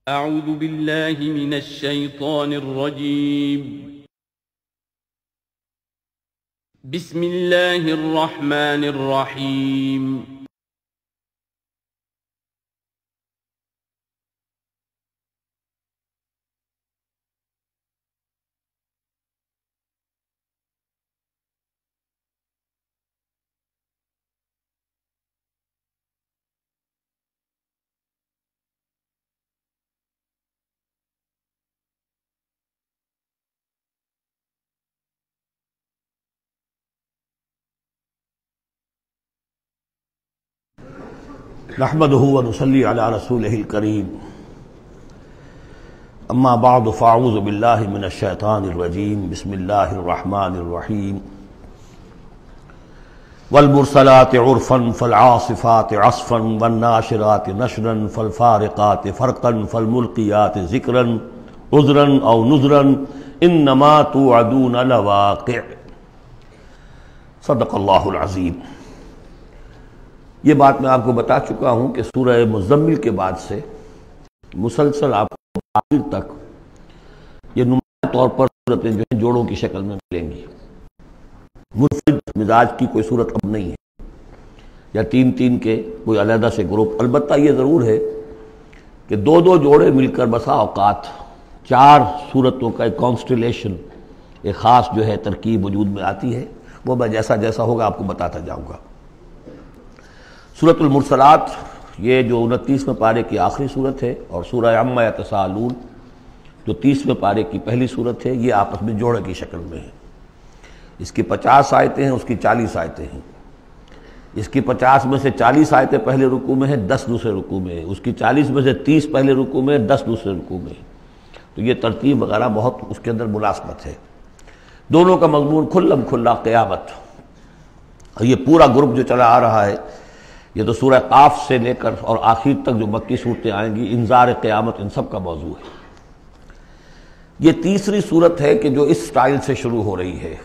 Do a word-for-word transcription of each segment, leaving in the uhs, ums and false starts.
اعوذ باللہ من الشیطان الرجیم بسم اللہ الرحمن الرحیم نحمده ونصلي على رسوله الكريم اما بعد فاعوذ بالله من الشيطان الرجيم بسم الله الرحمن الرحيم والمرسلات عرفا فالعاصفات عصفا والناشرات نشرا فالفارقات فرقا فالملقيات ذكرا عذرا او نذرا انما توعدون لواقع صدق اللہ العظیم۔ یہ بات میں آپ کو بتا چکا ہوں کہ سورہ مزمل کے بعد سے مسلسل آپ کو آخر تک یہ نمایاں طور پر صورتیں جو ہیں جوڑوں کی شکل میں ملیں گی۔ منفرد مزاج کی کوئی صورت اب نہیں ہے یا تین تین کے کوئی علیحدہ سے گروپ۔ البتہ یہ ضرور ہے کہ دو دو جوڑے مل کر بسا اوقات چار صورتوں کا ایک کانسٹیلیشن، ایک خاص جو ہے ترکیب وجود میں آتی ہے۔ وہ میں جیسا جیسا ہوگا آپ کو بتاتا جاؤں گا۔ سورۃ المرسلات یہ جو انتیسویں پارے کی آخری صورت ہے، اور سورہ عما یتساءلون جو تیسویں پارے کی پہلی صورت ہے، یہ آپس میں جوڑے کی شکل میں ہے۔ اس کی پچاس آیتیں ہیں، اس کی چالیس آیتیں ہیں۔ اس کی پچاس میں سے چالیس آیتیں پہلے رکوع میں ہیں، دس دوسرے رکوع میں ہیں۔ اس کی چالیس میں سے تیس پہلے رکوع میں ہیں، دس دوسرے رکوع میں ہیں۔ تو یہ ترتیب وغیرہ بہت اس کے اندر ملازمت ہے۔ دونوں کا مضمون کھلم کھلا قیامت، اور یہ پورا گروپ جو چلا آ رہا ہے، یہ تو سورہ قاف سے لے کر اور آخر تک جو مکی صورتیں آئیں گی، انذار قیامت ان سب کا موضوع ہے۔ یہ تیسری صورت ہے کہ جو اس سٹائل سے شروع ہو رہی ہے۔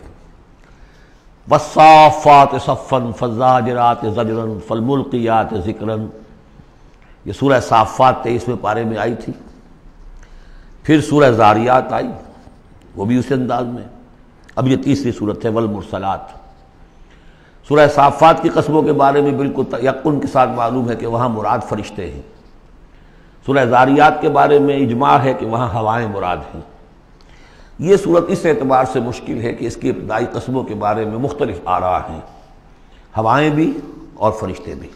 والصافات صفا فالزاجرات زجرا فالملقیات ذکرا۔ یہ سورہ صافات تیئیسویں پارے میں آئی تھی، پھر سورہ زاریات آئی، وہ بھی اسی انداز میں۔ اب یہ تیسری صورت ہے والمرسلات۔ سورہ صافات کی قسموں کے بارے میں بالکل یقین کے ساتھ معلوم ہے کہ وہاں مراد فرشتے ہیں۔ سورہ زاریات کے بارے میں اجماع ہے کہ وہاں ہوائیں مراد ہیں۔ یہ صورت اس اعتبار سے مشکل ہے کہ اس کی ابتدائی قسموں کے بارے میں مختلف آراء ہیں، ہوائیں بھی اور فرشتے بھی۔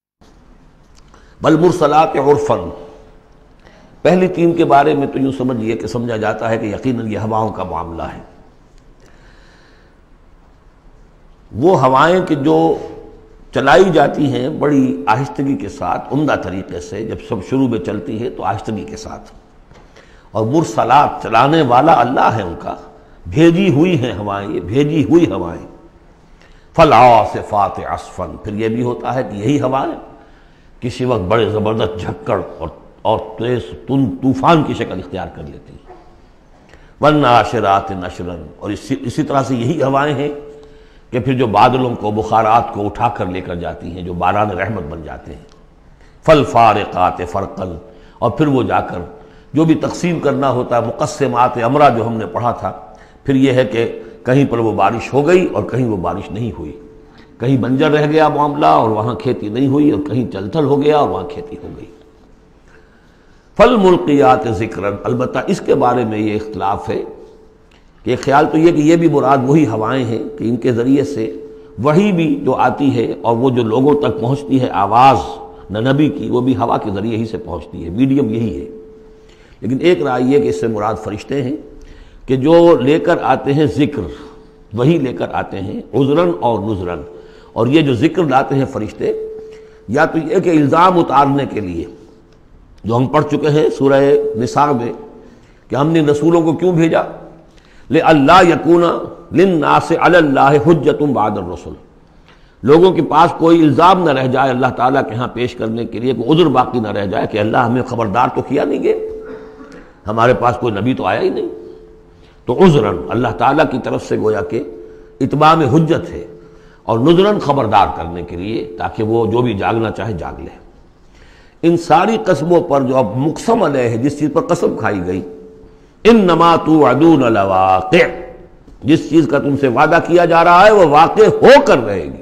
والمرسلات عرفا، پہلی تین کے بارے میں تو یوں سمجھیے کہ سمجھا جاتا ہے کہ یقیناً یہ ہواؤں کا معاملہ ہے۔ وہ ہوائیں کہ جو چلائی جاتی ہیں بڑی آہستگی کے ساتھ، عمدہ طریقے سے، جب سب شروع میں چلتی ہے تو آہستگی کے ساتھ، اور مرسلات چلانے والا اللہ ہے ان کا، بھیجی ہوئی ہیں ہوائیں، یہ بھیجی ہوئی ہوائیں۔ فالعاصفات عصفا، پھر یہ بھی ہوتا ہے کہ یہی ہوائیں کسی وقت بڑے زبردست جھکڑ اور اور تیز تند طوفان کی شکل اختیار کر لیتی ہیں۔ والناشرات نشرا، اور اسی اسی طرح سے یہی ہوائیں ہیں کہ پھر جو بادلوں کو، بخارات کو اٹھا کر لے کر جاتی ہیں، جو باران رحمت بن جاتے ہیں۔ فالفارقات فرقا، اور پھر وہ جا کر جو بھی تقسیم کرنا ہوتا ہے، مقسمات امرا جو ہم نے پڑھا تھا، پھر یہ ہے کہ کہیں پر وہ بارش ہو گئی اور کہیں وہ بارش نہیں ہوئی، کہیں بنجر رہ گیا معاملہ اور وہاں کھیتی نہیں ہوئی، اور کہیں چل تھل ہو گیا اور وہاں کھیتی ہو گئی۔ فالملقیات ذکرا، البتہ اس کے بارے میں یہ اختلاف ہے کہ خیال تو یہ کہ یہ بھی مراد وہی ہوائیں ہیں کہ ان کے ذریعے سے وحی بھی جو آتی ہے اور وہ جو لوگوں تک پہنچتی ہے آواز نبی کی، وہ بھی ہوا کے ذریعے ہی سے پہنچتی ہے، میڈیم یہی ہے۔ لیکن ایک رائے یہ کہ اس سے مراد فرشتے ہیں کہ جو لے کر آتے ہیں ذکر، وہی لے کر آتے ہیں عذراً اور نذراً۔ اور یہ جو ذکر لاتے ہیں فرشتے، یا تو یہ کہ الزام اتارنے کے لیے، جو ہم پڑھ چکے ہیں سورہ نساء میں کہ ہم نے رسولوں کو کیوں بھیجا، لِأَلَّا يَكُونَ لِلنَّاسِ عَلَى اللَّهِ حُجَّةٌ بَعْدَ الرُّسُلِ، لوگوں کے پاس کوئی الزام نہ رہ جائے اللہ تعالیٰ کے ہاں پیش کرنے کے لیے، کوئی عذر باقی نہ رہ جائے کہ اللہ ہمیں خبردار تو کیا نہیں گئے، ہمارے پاس کوئی نبی تو آیا ہی نہیں۔ تو عذراً اللہ تعالیٰ کی طرف سے گویا کہ اتمام حجت ہے، اور نذراً خبردار کرنے کے لیے، تاکہ وہ جو بھی جاگنا چاہے جاگ لے۔ ان ساری قسموں پر جو اب مقسم علیہ ہے، جس چیز پر قسم کھائی گئی، انما توعدون لواقع، جس چیز کا تم سے وعدہ کیا جا رہا ہے وہ واقع ہو کر رہے گی.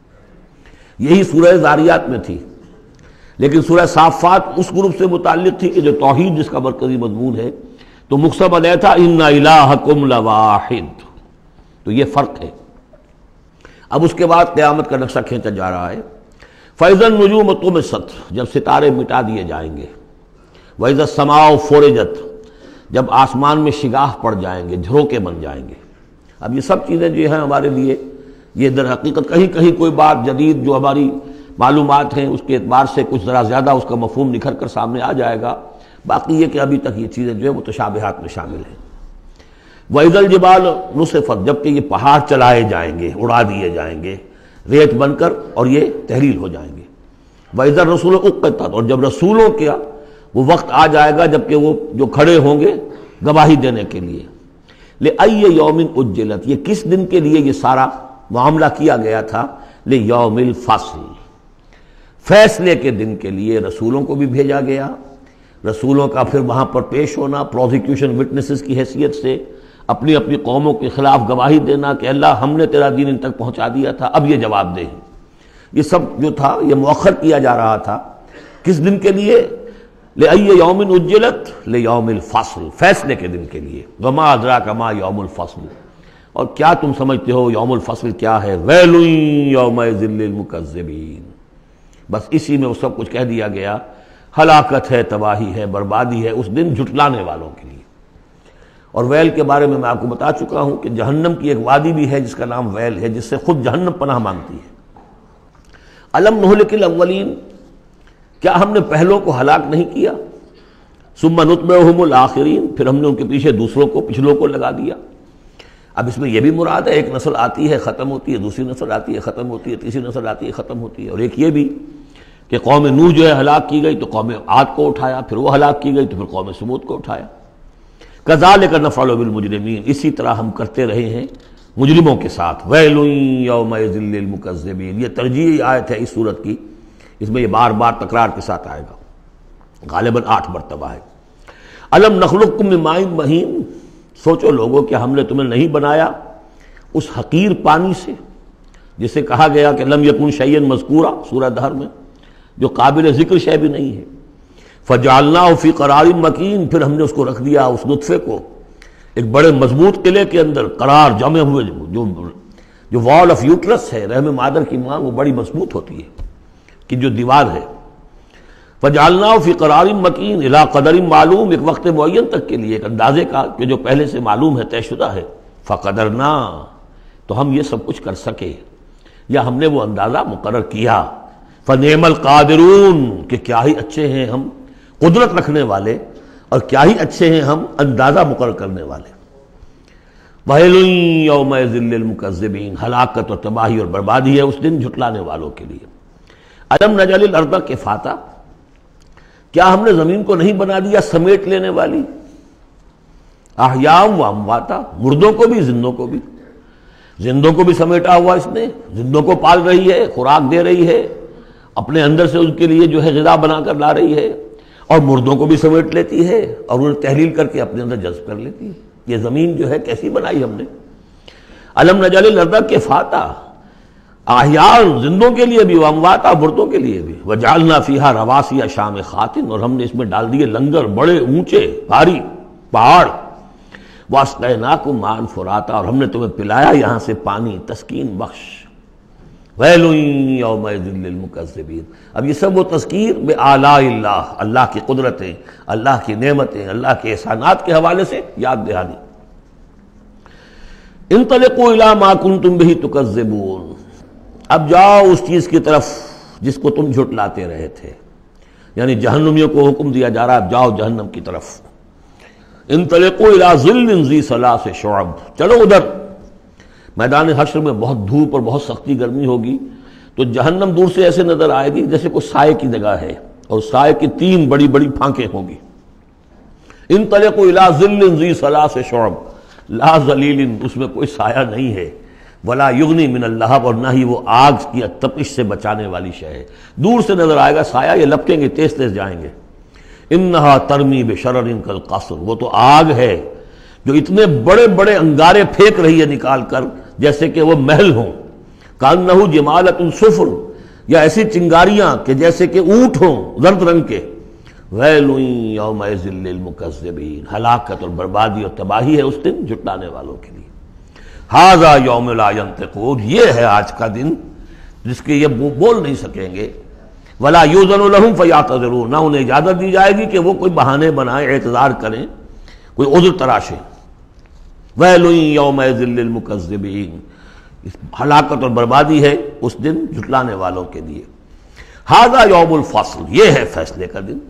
یہی سورہ ذاریات میں تھی، لیکن سورہ صافات اس گروپ سے متعلق تھی کہ جو توحید جس کا مرکزی مضمون ہے، تو مقسم علیہ تھا ان الہکم لواحد. تو یہ فرق ہے. اب اس کے بعد قیامت کا نقشہ کھینچا جا رہا ہے. فَإِذَا النُّجُومُ طُمِسَتْ، جب ستارے مٹا دیے جائیں گے. وَإِذَا السَّمَاءُ فُرِجَتْ، جب آسمان میں شگاہ پڑ جائیں گے، جھروکے بن جائیں گے. اب یہ سب چیزیں جو ہیں ہمارے لیے، یہ در حقیقت کہیں کہیں کوئی بات جدید جو ہماری معلومات ہیں اس کے اعتبار سے کچھ ذرا زیادہ اس کا مفہوم نکھر کر سامنے آ جائے گا. باقی یہ کہ ابھی تک یہ چیزیں جو ہے متشابہات میں شامل ہیں. وَإِذَا الْجِبَالُ نُصِفَتْ، جبکہ یہ پہاڑ چلائے جائیں گے، اڑا دیے جائیں گے ریت بن کر، اور یہ تحلیل ہو جائیں گے. وَإِذَا الرُّسُلُ أُقِّتَتْ، اور جب رسولوں کا وہ وقت آ جائے گا جبکہ وہ جو کھڑے ہوں گے گواہی دینے کے لیے. لِأَيِّ يَوْمٍ أُجِّلَتْ، یہ کس دن کے لیے یہ سارا معاملہ کیا گیا تھا؟ لِيَوْمِ الْفَصْلِ، فیصلے کے دن کے لیے رسولوں کو بھی بھیجا گیا. رسولوں کا پھر وہاں پر پیش ہونا، پروزیکیوشن وٹنسز کی حیثیت سے اپنی اپنی قوموں کے خلاف گواہی دینا کہ اللہ ہم نے تیرا دین ان تک پہنچا دیا تھا، اب یہ جواب دے. یہ سب جو تھا یہ مؤخر کیا جا رہا تھا. کس دن کے لیے؟ لِأَيِّ يَوْمٍ أُجِّلَتْ لِيَوْمِ الْفَصْلِ، فیصلے کے دن کے لیے. وَمَا أَدْرَاكَ مَا يَوْمُ الْفَصْلِ، اور کیا تم سمجھتے ہو یوم الفصل کیا ہے؟ وَيْلٌ يَوْمَئِذٍ لِّلْمُكَذِّبِينَ، بس اسی میں وہ سب کچھ کہہ دیا گیا. ہلاکت ہے، تباہی ہے، بربادی ہے اس دن جھٹلانے والوں کے لیے. اور ویل کے بارے میں میں آپ کو بتا چکا ہوں کہ جہنم کی ایک وادی بھی ہے جس کا نام ویل ہے، جس سے خود جہنم پناہ مانگتی ہے. الم نہلک الاولین، کیا ہم نے پہلوں کو ہلاک نہیں کیا؟ ثم نتبعہم الآخرین، پھر ہم نے ان کے پیچھے دوسروں کو، پچھلوں کو لگا دیا. اب اس میں یہ بھی مراد ہے ایک نسل آتی ہے ختم ہوتی ہے، دوسری نسل آتی ہے ختم ہوتی ہے، تیسری نسل آتی ہے ختم ہوتی ہے. اور ایک یہ بھی کہ قوم نوح جو ہے ہلاک کی گئی تو قوم عاد کو اٹھایا، پھر وہ ہلاک کی گئی تو پھر قوم سمود کو اٹھایا. کذالک نفعل بالمجرمین، اسی طرح ہم کرتے رہے ہیں مجرموں کے ساتھ. ویل یومئذ للمکذبین، یہ ترجیحی آیت ہے اس صورت کی، اس میں یہ بار بار تکرار کے ساتھ آئے گا، غالباً آٹھ مرتبہ ہے. الم نخلقکم من ماء مہین، سوچو لوگوں کہ ہم نے تمہیں نہیں بنایا اس حقیر پانی سے جسے کہا گیا کہ لم یکن شیئا مذکورا سورہ دہر میں، جو قابل ذکر شے بھی نہیں ہے. فجعلناہ فی قرار مکین، پھر ہم نے اس کو رکھ دیا، اس نطفے کو ایک بڑے مضبوط قلعے کے اندر قرار جمے ہوئے. جو جو وال آف یوٹرس ہے، رحم مادر کی ماں، وہ بڑی مضبوط ہوتی ہے کہ جو دیوار ہے. فجعلناہ فی قرار مکین الی قدر معلوم، ایک وقت معین تک کے لیے، ایک اندازے کا کہ جو پہلے سے معلوم ہے، طے شدہ ہے. فقدرنا، تو ہم یہ سب کچھ کر سکے، یا ہم نے وہ اندازہ مقرر کیا. فنعم القادرون، کہ کیا ہی اچھے ہیں ہم قدرت رکھنے والے، اور کیا ہی اچھے ہیں ہم اندازہ مقرر کرنے والے. وَيْلٌ يَوْمَئِذٍ لِّلْمُكَذِّبِينَ، ہلاکت اور تباہی اور بربادی ہے اس دن جھٹلانے والوں کے لیے. الم نجعل الارض کفاتا، کیا ہم نے زمین کو نہیں بنا دیا سمیٹ لینے والی؟ احیاء و امواتا، مردوں کو بھی زندوں کو بھی. زندوں کو بھی سمیٹا ہوا اس نے، زندوں کو پال رہی ہے، خوراک دے رہی ہے، اپنے اندر سے ان کے لیے جو ہے غذا بنا کر لا رہی ہے، اور مردوں کو بھی سمیٹ لیتی ہے اور انہیں تحلیل کر کے اپنے اندر جذب کر لیتی ہے. یہ زمین جو ہے کیسی بنائی ہم نے. الم نجعل الارض کفاتا، احیاء زندوں کے لیے بھی، وامواتا مردوں کے لیے بھی. وجعلنا فیہا رواسی شامخات، اور ہم نے اس میں ڈال دیے لنگر بڑے اونچے بھاری پہاڑ. واسقیناکم ماء فراتا، اور ہم نے تمہیں پلایا یہاں سے پانی تسکین بخش. ویل یومئذ للمکذبین، اب یہ سب وہ تذکیر بآلاء اللہ، اللہ کی قدرتیں، اللہ کی نعمتیں، اللہ کے احسانات کے حوالے سے یاد دہانی. انطلقوا الی ما کنتم بہ تکذبون، اب جاؤ اس چیز کی طرف جس کو تم جھٹلاتے رہے تھے. یعنی جہنمیوں کو حکم دیا جا رہا ہے اب جاؤ جہنم کی طرف. انطلقوا الی ظل ذی ثلاث شعب، چلو ادھر. میدان حشر میں بہت دھوپ اور بہت سختی گرمی ہوگی، تو جہنم دور سے ایسے نظر آئے گی جیسے کوئی سائے کی جگہ ہے، اور سائے کی تین بڑی بڑی پھانکیں ہوں گی. انطلقوا الی ظل ذی ثلاث شعب، لا ظلیل، اس میں کوئی سایہ نہیں ہے. ولا یغنی من اللہب، اور نہ ہی وہ آگ کی تپش سے بچانے والی شے ہے۔ دور سے نظر آئے گا سایہ، یہ لپکیں گے، تیز تیز جائیں گے۔ انہا ترمی بشرر کالقصر، وہ تو آگ ہے جو اتنے بڑے بڑے انگارے پھینک رہی ہے نکال کر جیسے کہ وہ محل ہوں۔ کانہ جمالۃ صفر، یا ایسی چنگاریاں کہ جیسے کہ اونٹ ہوں زرد رنگ کے۔ ویل یومئذ للمکذبین، ہلاکت اور بربادی اور تباہی ہے اس دن جھٹلانے والوں کے لیے۔ ھذا یوم لا ینطقون، یہ ہے آج کا دن جس کے یہ بول نہیں سکیں گے۔ ولا یؤذن لهم فیعتذرون، نہ انہیں اجازت دی جائے گی کہ وہ کوئی بہانے بنائیں، اعتذار کریں، کوئی عذر تراشیں۔ ویل یومئذ للمکذبین، ہلاکت اور بربادی ہے اس دن جھٹلانے والوں کے لیے۔ ھذا یوم الفصل، یہ ہے فیصلے کا دن۔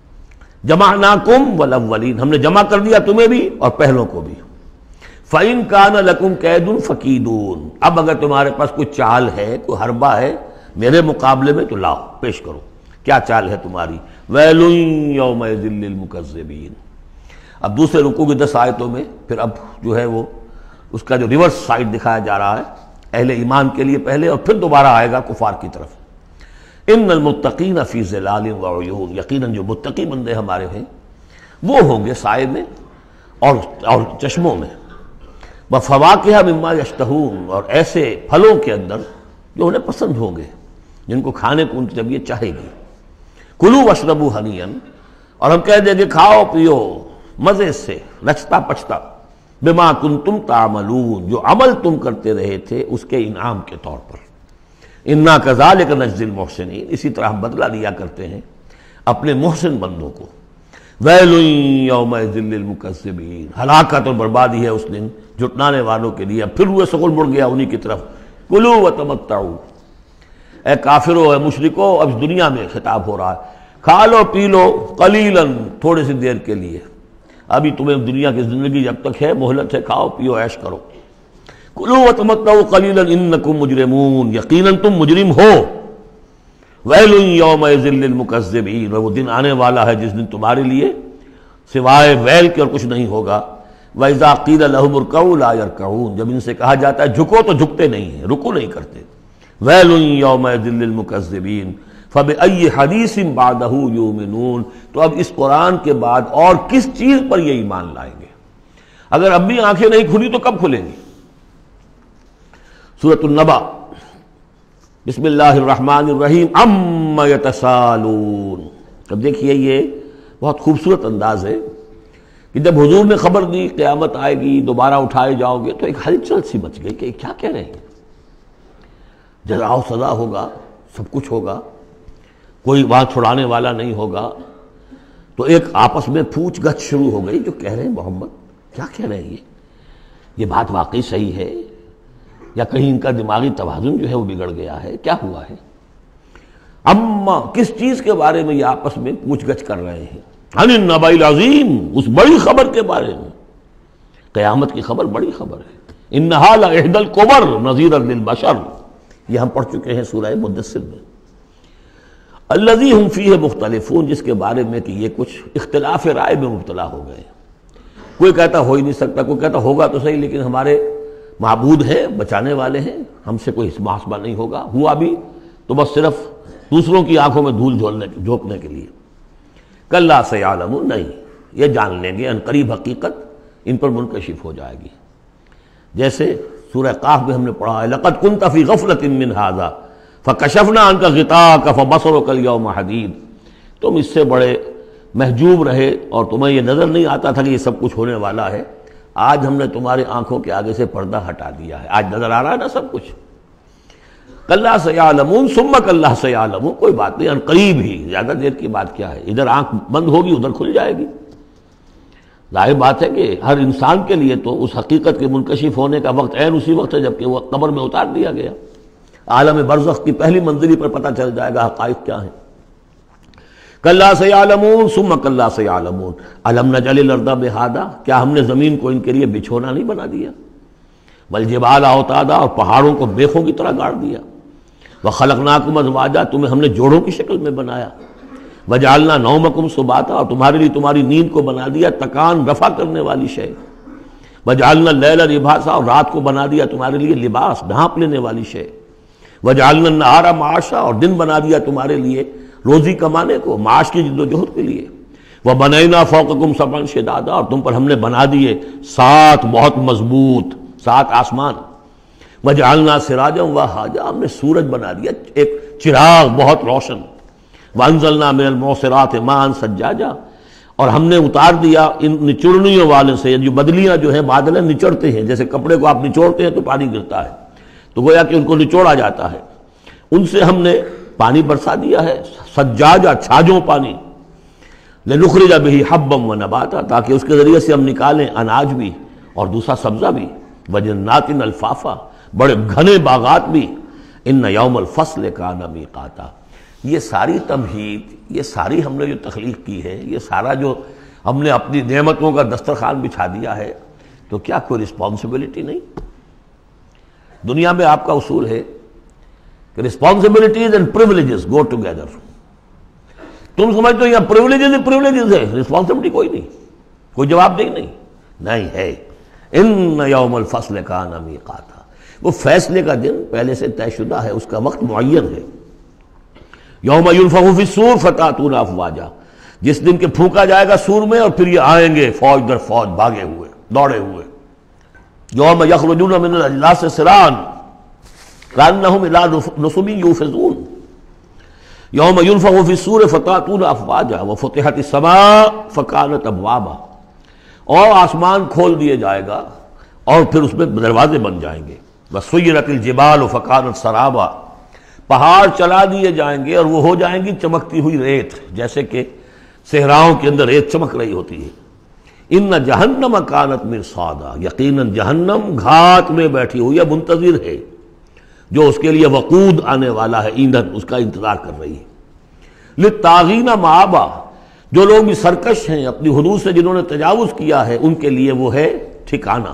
جمعناکم والاولین، ہم نے جمع کر دیا تمہیں بھی اور پہلوں کو بھی۔ فَإِن كَانَ لَكُمْ كَيْدٌ فَكِيدُونِ، اب اگر تمہارے پاس کوئی چال ہے، کوئی حربہ ہے میرے مقابلے میں تو لاؤ، پیش کرو، کیا چال ہے تمہاری؟ وَيْلٌ يَوْمَئِذٍ لِّلْمُكَذِّبِينَ۔ اب دوسرے رکوع کی دس آیتوں میں پھر اب جو ہے وہ اس کا جو ریورس سائڈ دکھایا جا رہا ہے اہل ایمان کے لیے پہلے، اور پھر دوبارہ آئے گا کفار کی طرف۔ ان المتقین فی ظلال وعیون، یقیناً جو متقی بندے ہمارے ہیں وہ ہوں گے سائے میں اور اور چشموں میں۔ وفواکہ مما یشتہون، اور ایسے پھلوں کے اندر جو انہیں پسند ہوں گے، جن کو کھانے کو ان کی طبیعت چاہے گی۔ کلوا واشربوا ہنیئا، اور ہم کہہ دیں گے کھاؤ پیو مزے سے، رچتا پچتا، بما کنتم تعملون، جو عمل تم کرتے رہے تھے اس کے انعام کے طور پر۔ انا کذالک نجزی المحسنین، اسی طرح ہم بدلہ لیا کرتے ہیں اپنے محسن بندوں کو۔ ویل یومئذ للمکذبین، ہلاکت اور بربادی ہے اس دن جھٹلانے والوں کے لیے۔ اب پھر ہوئے سغل مڑ گیا انہی کی طرف۔ کلوا وتمتعوا، اے کافرو اے مشرکو، اب دنیا میں خطاب ہو رہا ہے، کھا لو پی لو قلیلاً، تھوڑے سی دیر کے لیے، ابھی تمہیں دنیا کی زندگی جب تک ہے مہلت ہے، کھاؤ پیو عیش کرو۔ کلوا وتمتعوا قلیلاً انکم مجرمون، یقیناً تم مجرم ہو۔ ویل یومئذ للمکذبین، وہ دن آنے والا ہے جس دن تمہارے لیے سوائے ویل کے اور کچھ نہیں ہوگا۔ وَإِذَا قِيلَ لَهُمُ ارْكَعُوا لَا يَرْكَعُونَ، جب ان سے کہا جاتا ہے جھکو تو جھکتے نہیں ہیں، رکو نہیں کرتے۔ ویل یومئذ للمکذبین فَبِأَيِّ حَدِيثٍ بَعْدَهُ يُؤْمِنُونَ، تو اب اس قرآن کے بعد اور کس چیز پر یہ ایمان لائیں گے؟ اگر اب بھی آنکھیں نہیں کھلی تو کب کھلیں گی؟ سورۃ النبأ، بسم اللہ الرحمن الرحیم، عَمَّ يَتَسَاءَلُونَ۔ اب دیکھیے یہ بہت خوبصورت انداز ہے کہ جب حضور نے خبر دی قیامت آئے گی، دوبارہ اٹھائے جاؤ گے، تو ایک ہلچل سی مچ گئی کہ کیا کہہ رہے ہیں، جزا و سزا ہوگا، سب کچھ ہوگا، کوئی وہاں چھڑانے والا نہیں ہوگا۔ تو ایک آپس میں پوچھ گچھ شروع ہو گئی، جو کہہ رہے ہیں محمد کیا کہہ رہے ہیں، یہ یہ بات واقعی صحیح ہے یا کہیں ان کا دماغی توازن جو ہے وہ بگڑ گیا ہے، کیا ہوا ہے؟ اما، کس چیز کے بارے میں یہ آپس میں پوچھ گچھ کر رہے ہیں؟ عن النبأ العظیم، اس بڑی خبر کے بارے میں، قیامت کی خبر بڑی خبر ہے۔ انہا لإحدی الکبر نذیرا للبشر، یہ ہم پڑھ چکے ہیں سورہ مدثر میں۔ الذی ہم فیہ مختلفون، جس کے بارے میں کہ یہ کچھ اختلاف رائے میں مبتلا ہو گئے، کوئی کہتا ہو ہی نہیں سکتا، کوئی کہتا ہوگا تو صحیح لیکن ہمارے معبود ہیں، بچانے والے ہیں، ہم سے کوئی محاسبہ نہیں ہوگا، ہوا بھی تو بس صرف دوسروں کی آنکھوں میں دھول جھونکنے کے لیے۔ کلا سیعلمون، نہیں، یہ جان لیں گے ان قریب حقیقت ان پر منکشف ہو جائے گی۔ جیسے سورہ قاف میں ہم نے پڑھا ہے، لقد كنت في غفلة من هذا فكشفنا عنك غطاءك فبصرك اليوم حديد، تم اس سے بڑے محجوب رہے اور تمہیں یہ نظر نہیں آتا تھا کہ یہ سب کچھ ہونے والا ہے، آج ہم نے تمہارے آنکھوں کے آگے سے پردہ ہٹا دیا ہے، آج نظر آ رہا ہے نا سب کچھ۔ کلا سیعلمون ثم کلا سیعلمون، کوئی بات نہیں، ان قریب ہی، زیادہ دیر کی بات کیا ہے، ادھر آنکھ بند ہوگی ادھر کھل جائے گی۔ ظاہر بات ہے کہ ہر انسان کے لیے تو اس حقیقت کے منکشف ہونے کا وقت عین اسی وقت ہے جب کہ وہ قبر میں اتار دیا گیا، عالم برزخ کی پہلی منزلی پر پتہ چل جائے گا حقائق کیا ہیں۔ کلا سیعلمون ثم کلا سیعلمون الم نجعل الارض مہادا، کیا ہم نے زمین کو ان کے لیے بچھونا نہیں بنا دیا؟ والجبال اوتادا، اور پہاڑوں کو بیخوں کی طرح گاڑ دیا۔ وخلقناکم ازواجا، تمہیں ہم نے جوڑوں کی شکل میں بنایا۔ وجعلنا نومکم سباتا، اور تمہارے لیے تمہاری نیند کو بنا دیا تکان رفع کرنے والی شے۔ وجعلنا اللیل لباسا، اور رات کو بنا دیا تمہارے لیے لباس، ڈھانپ لینے والی شے، وجعلنا النہار معاشا، اور دن بنا دیا تمہارے لیے روزی کمانے کو، معاش کی جد و جہد کے لیے، وبنینا فوقکم سبعا شدادا، اور تم پر ہم نے بنا دیے سات بہت مضبوط سات آسمان، وجعلنا سراجا وہاجا، ہم نے سورج بنا دیا ایک چراغ بہت روشن، وانزلنا من المعصرات ماء ثجاجا، اور ہم نے اتار دیا ان نچوڑنیوں والے سے، جو بدلیاں جو ہیں بادل نچوڑتے ہیں، جیسے کپڑے کو آپ نچوڑتے ہیں تو پانی گرتا ہے، تو گویا کہ ان کو نچوڑا جاتا ہے، ان سے ہم نے پانی برسا دیا ہے، سجاجا چھاجوں پانی، لنخرج به حبا ونباتا، تاکہ اس کے ذریعے سے ہم نکالیں اناج بھی اور دوسرا سبزہ بھی، وجنات الفافا، بڑے گھنے باغات بھی، ان یوم الفصل کان میقاتا۔ یہ ساری تمہید، یہ ساری ہم نے جو تخلیق کی ہے، یہ سارا جو ہم نے اپنی نعمتوں کا دسترخوان بچھا دیا ہے، تو کیا کوئی رسپانسبلٹی نہیں؟ دنیا میں آپ کا اصول ہے کہ responsibilities and privileges go together. تم سمجھتے ہو یہاں پریولیجز ہی پریولیجز ہے، رسپانسبلٹی کوئی نہیں، کوئی جواب دہی نہیں، نہیں ہے۔ ان یوم الفصل کان میقاتا، وہ فیصلے کا دن پہلے سے طے شدہ ہے، اس کا وقت معین ہے۔ یوم ینفخ فی الصور فتأتون افواجا، جس دن کہ پھونکا جائے گا سور میں اور پھر یہ آئیں گے فوج در فوج، بھاگے ہوئے دوڑے ہوئے۔ یوم یخرجون من الاجلاس سرعا کأنہم الی نصب یوفضون، یوم ینفخ فی الصور فتأتون افواجا وفتحت السماء فکانت ابوابا، اور آسمان کھول دیے جائے گا اور پھر اس میں دروازے بن جائیں گے، وسیرت الجبال فکانت سرابا، پہاڑ چلا دیے جائیں گے اور وہ ہو جائیں گی چمکتی ہوئی ریت، جیسے کہ صحراؤں کے اندر ریت چمک رہی ہوتی ہے۔ ان جہنم کانت مرصادا، یقیناً جہنم گھات میں بیٹھی ہوئی ہے، منتظر ہے، جو اس کے لیے وقود آنے والا ہے، ایندھن، اس کا انتظار کر رہی ہے۔ للطاغین مآبا، جو لوگ بھی سرکش ہیں، اپنی حدود سے جنہوں نے تجاوز کیا ہے، ان کے لیے وہ ہے ٹھکانہ۔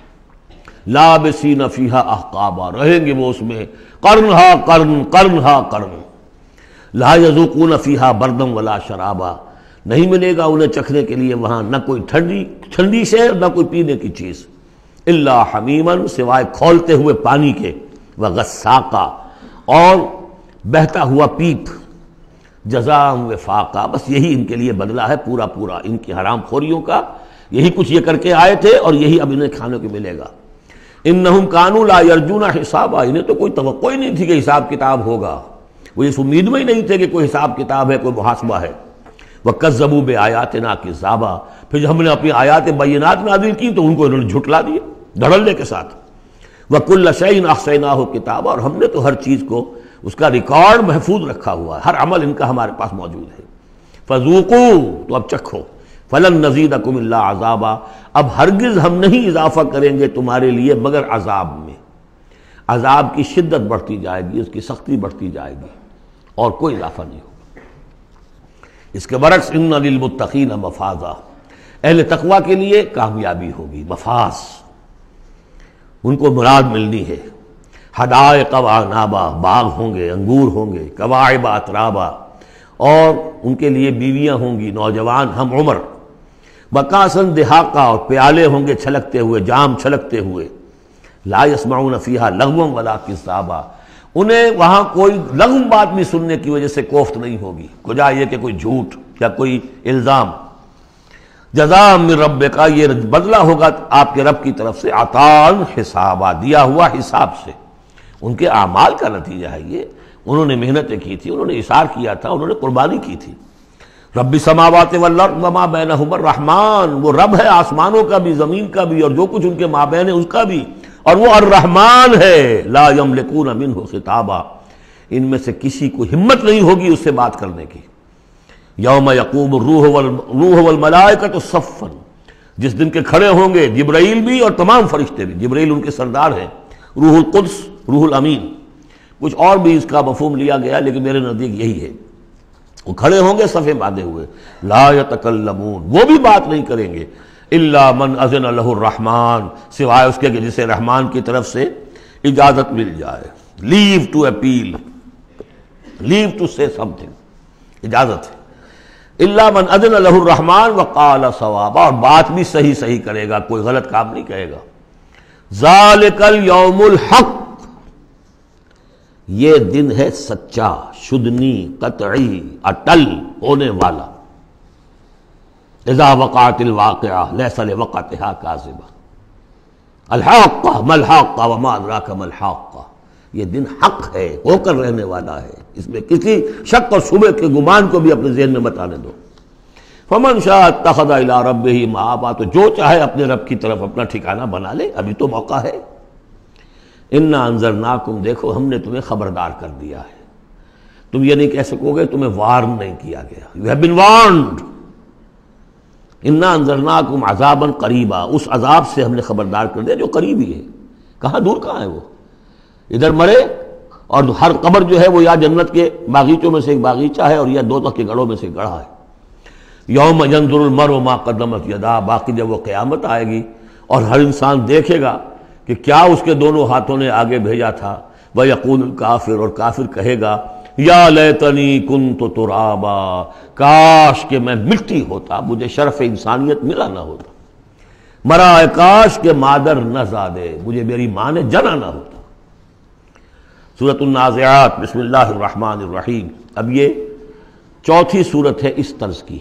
لابسین فیہا احقابا، رہیں گے وہ اس میں قرنہا قرن قرنہا قرن، لا یذوقون فیہا بردا ولا شرابا، نہیں ملے گا انہیں چکھنے کے لیے وہاں نہ کوئی ٹھنڈی ٹھنڈی شے نہ کوئی پینے کی چیز، الا حمیما، سوائے کھولتے ہوئے پانی کے، وغساقا، اور بہتا ہوا پیپ، جزاء وفاقا، بس یہی ان کے لیے بدلہ ہے پورا پورا ان کی حرام خوریوں کا، یہی کچھ یہ کر کے آئے تھے اور یہی اب انہیں کھانے کو ملے گا۔ انہم کانوا لا یرجون حسابا، انہیں تو کوئی توقع ہی نہیں تھی کہ حساب کتاب ہوگا، وہ اس امید میں ہی نہیں تھے کہ کوئی حساب کتاب ہے، کوئی محاسبہ ہے۔ وکذبوا بآیاتنا کذابا، پھر جب ہم نے اپنی آیات بینات نازل کی تو ان کو انہوں نے جھٹلا دیا دھڑلے کے ساتھ۔ وکل شیء احصیناہ کتابا، اور ہم نے تو ہر چیز کو اس کا ریکارڈ محفوظ رکھا ہوا ہے، ہر عمل ان کا ہمارے پاس موجود ہے۔ فذوقوا، تو اب چکھو، فلن نزیدکم الا عذابا، اب ہرگز ہم نہیں اضافہ کریں گے تمہارے لیے مگر عذاب میں، عذاب کی شدت بڑھتی جائے گی، اس کی سختی بڑھتی جائے گی، اور کوئی اضافہ نہیں ہوگا۔ اس کے برعکس ان للمتقین مفازا، اہل تقوی کے لیے کامیابی ہوگی، مفاز، ان کو مراد ملنی ہے۔ حدائق وعنابا، باغ ہوں گے، انگور ہوں گے، کواعب اترابا، اور ان کے لیے بیویاں ہوں گی نوجوان ہم عمر، بکاسن دہاقا، اور پیالے ہوں گے چھلکتے ہوئے، جام چھلکتے ہوئے، لا یسمعون فیہا لغوا ولا کذابا، انہیں وہاں کوئی لغو بات بھی سننے کی وجہ سے کوفت نہیں ہوگی، کجا یہ کہ کوئی جھوٹ یا کوئی الزام۔ جزاء من ربک، یہ بدلہ ہوگا آپ کے رب کی طرف سے، عطاء حسابا، دیا ہوا حساب سے، ان کے اعمال کا نتیجہ ہے یہ، انہوں نے محنتیں کی تھی، انہوں نے اثار کیا تھا، انہوں نے قربانی کی تھی۔ رب السماوات والارض وما بینہما الرحمن، وہ رب ہے آسمانوں کا بھی، زمین کا بھی، اور جو کچھ ان کے مابین ہے اس کا بھی، اور وہ الرحمن ہے، لا یملکون منہ خطابا، ان میں سے کسی کو ہمت نہیں ہوگی اس سے بات کرنے کی۔ یوم یقوم الروح والروح والملائکۃ صفا، جس دن کے کھڑے ہوں گے جبرائیل بھی اور تمام فرشتے بھی، جبرائیل ان کے سردار ہیں، روح القدس، روح الامین، کچھ اور بھی اس کا مفہوم لیا گیا لیکن میرے نزدیک یہی ہے، وہ کھڑے ہوں گے صفے باندھے ہوئے، لا یتکلمون، وہ بھی بات نہیں کریں گے، الا من اذن لہ الرحمن، سوائے اس کے کہ جسے رحمان کی طرف سے اجازت مل جائے، leave to appeal, leave to سے سم تھنگ، اجازت ہے۔ الا من اذن له الرحمن وقال صوابا، اور بات بھی صحیح صحیح کرے گا، کوئی غلط کام نہیں کہے گا. ذالک الیوم الحق، یہ دن ہے سچا، شدنی، قطعی، اٹل ہونے والا. اذا وقعت الواقعہ لیس لوقعتها کاذبہ. الحاقہ ما الحاقہ وما ادراک ما الحاقہ، یہ دن حق ہے، ہو کر رہنے والا ہے، اس میں کسی شک اور شبہ کے گمان کو بھی اپنے ذہن میں مت آنے دو. فمن شاء اتخذ الی ربہ مآبا، تو جو چاہے اپنے رب کی طرف اپنا ٹھکانہ بنا لے، ابھی تو موقع ہے. انا انذرناکم، دیکھو ہم نے تمہیں خبردار کر دیا ہے. تم یہ نہیں کہہ سکو گے تمہیں وارن نہیں کیا گیا. You have been warned. انا انذرناکم عذابا قریبا، اس عذاب سے ہم نے خبردار کر دیا جو قریب ہی ہے. کہاں دور کہاں ہے وہ، ادھر مرے اور ہر قبر جو ہے وہ یا جنت کے باغیچوں میں سے ایک باغیچہ ہے اور یا دوزخ کے گڑھوں میں سے گڑھا ہے. یوم ینظر المرء ما قدمت یداہ، باقی جب وہ قیامت آئے گی اور ہر انسان دیکھے گا کہ کیا اس کے دونوں ہاتھوں نے آگے بھیجا تھا. وَيَقُولُ الْكَافِرُ، اور کافر کہے گا یا لیتنی کنت ترابا، کاش کہ میں مٹی ہوتا، مجھے شرف انسانیت ملا نہ ہوتا. مرا کاش کہ مادر نہ زادے، مجھے میری ماں نے جنا نہ ہوتا. سورۃ النازعات، بسم اللہ الرحمن الرحیم. اب یہ چوتھی صورت ہے اس طرز کی.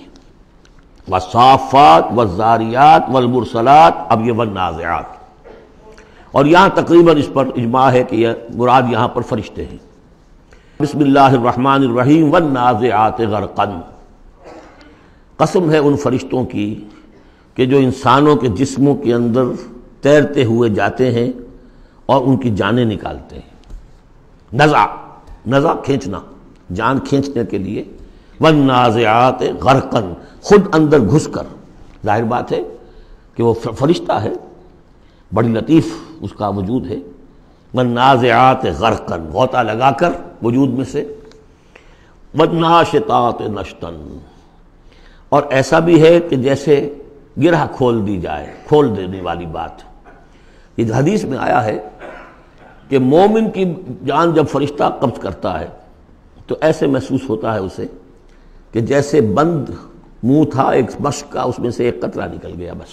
والصافات والذاریات والمرسلات، اب یہ والنازعات. اور یہاں تقریباً اس پر اجماع ہے کہ یہ مراد یہاں پر فرشتے ہیں. بسم اللہ الرحمن الرحیم. والنازعات غرقا، قسم ہے ان فرشتوں کی کہ جو انسانوں کے جسموں کے اندر تیرتے ہوئے جاتے ہیں اور ان کی جانیں نکالتے ہیں. نزع، نزع کھینچنا، جان کھینچنے کے لیے. والنازعات غرقا، خود اندر گھس کر. ظاہر بات ہے کہ وہ فرشتہ ہے، بڑی لطیف اس کا وجود ہے. والنازعات غرقا، غوطہ لگا کر وجود میں سے. والناشطات نشطا، اور ایسا بھی ہے کہ جیسے گرہ کھول دی جائے، کھول دینے والی بات. یہ حدیث میں آیا ہے کہ مومن کی جان جب فرشتہ قبض کرتا ہے تو ایسے محسوس ہوتا ہے اسے کہ جیسے بند منہ تھا ایک مشک کا، اس میں سے ایک قطرہ نکل گیا بس.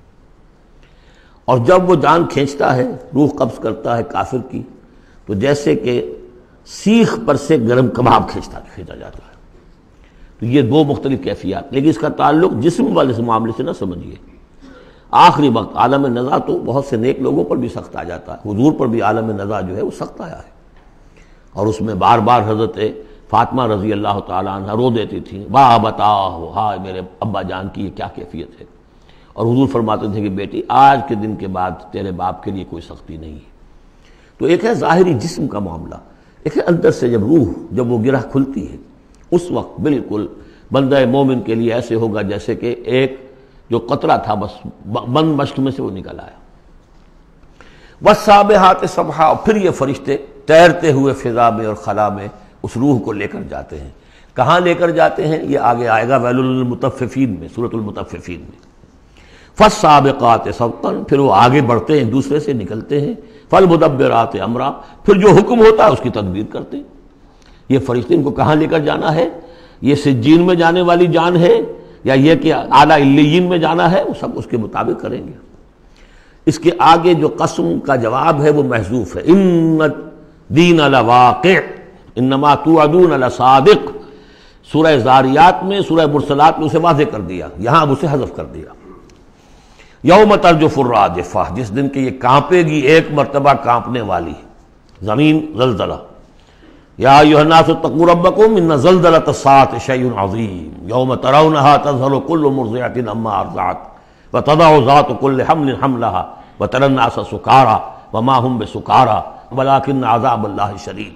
اور جب وہ جان کھینچتا ہے، روح قبض کرتا ہے کافر کی، تو جیسے کہ سیخ پر سے گرم کباب کھینچتا کھینچا جاتا ہے. تو یہ دو مختلف کیفیات، لیکن اس کا تعلق جسم والے اس معاملے سے نہ سمجھیے. آخری وقت عالم نزا تو بہت سے نیک لوگوں پر بھی سخت آ جاتا ہے. حضور پر بھی عالم نزا جو ہے وہ سخت آیا ہے، اور اس میں بار بار حضرت فاطمہ رضی اللہ تعالیٰ عنہ رو دیتی تھیں، با بتا ہو، ہائے میرے ابا جان کی یہ کیا کیفیت ہے. اور حضور فرماتے تھے کہ بیٹی آج کے دن کے بعد تیرے باپ کے لیے کوئی سختی نہیں ہے. تو ایک ہے ظاہری جسم کا معاملہ، ایک ہے اندر سے جب روح جب وہ گرہ کھلتی ہے، اس وقت بالکل بندہ مومن کے لیے ایسے ہوگا جیسے کہ ایک جو قطرہ تھا بس بند مشک میں سے وہ نکل آیا. والسابحات سبحا، پھر یہ فرشتے تیرتے ہوئے فضا میں اور خلا میں اس روح کو لے کر جاتے ہیں. کہاں لے کر جاتے ہیں یہ آگے آئے گا ویل للمطففین میں، سورۃ المطففین میں. فالسابقات سبقا، پھر وہ آگے بڑھتے ہیں، ایک دوسرے سے نکلتے ہیں. فالمدبرات امرا، پھر جو حکم ہوتا ہے اس کی تدبیر کرتے ہیں. یہ فرشتے ان کو کہاں لے کر جانا ہے، یہ سجین میں جانے والی جان ہے یا یہ کہ اعلیٰ علیین میں جانا ہے، وہ سب اس کے مطابق کریں گے. اس کے آگے جو قسم کا جواب ہے وہ محذوف ہے. ان الدین لواقع انما توعدون لصادق. سورہ زاریات میں، سورہ مرسلات میں اسے واضح کر دیا، یہاں اب اسے حذف کر دیا. یوم ترجف الراجفہ، جس دن کہ یہ کانپے گی ایک مرتبہ کانپنے والی زمین، زلزلہ. یا ایھا الناس اتقوا ربکم ان زلزلۃ الساعۃ شیء عظیم یوم ترونها تذہل کل مرضعۃ عما ارضعت وتضع ذات کل حمل حملها وتری الناس سکارى وما هم بسکارى ولکن عذاب اللہ شدید.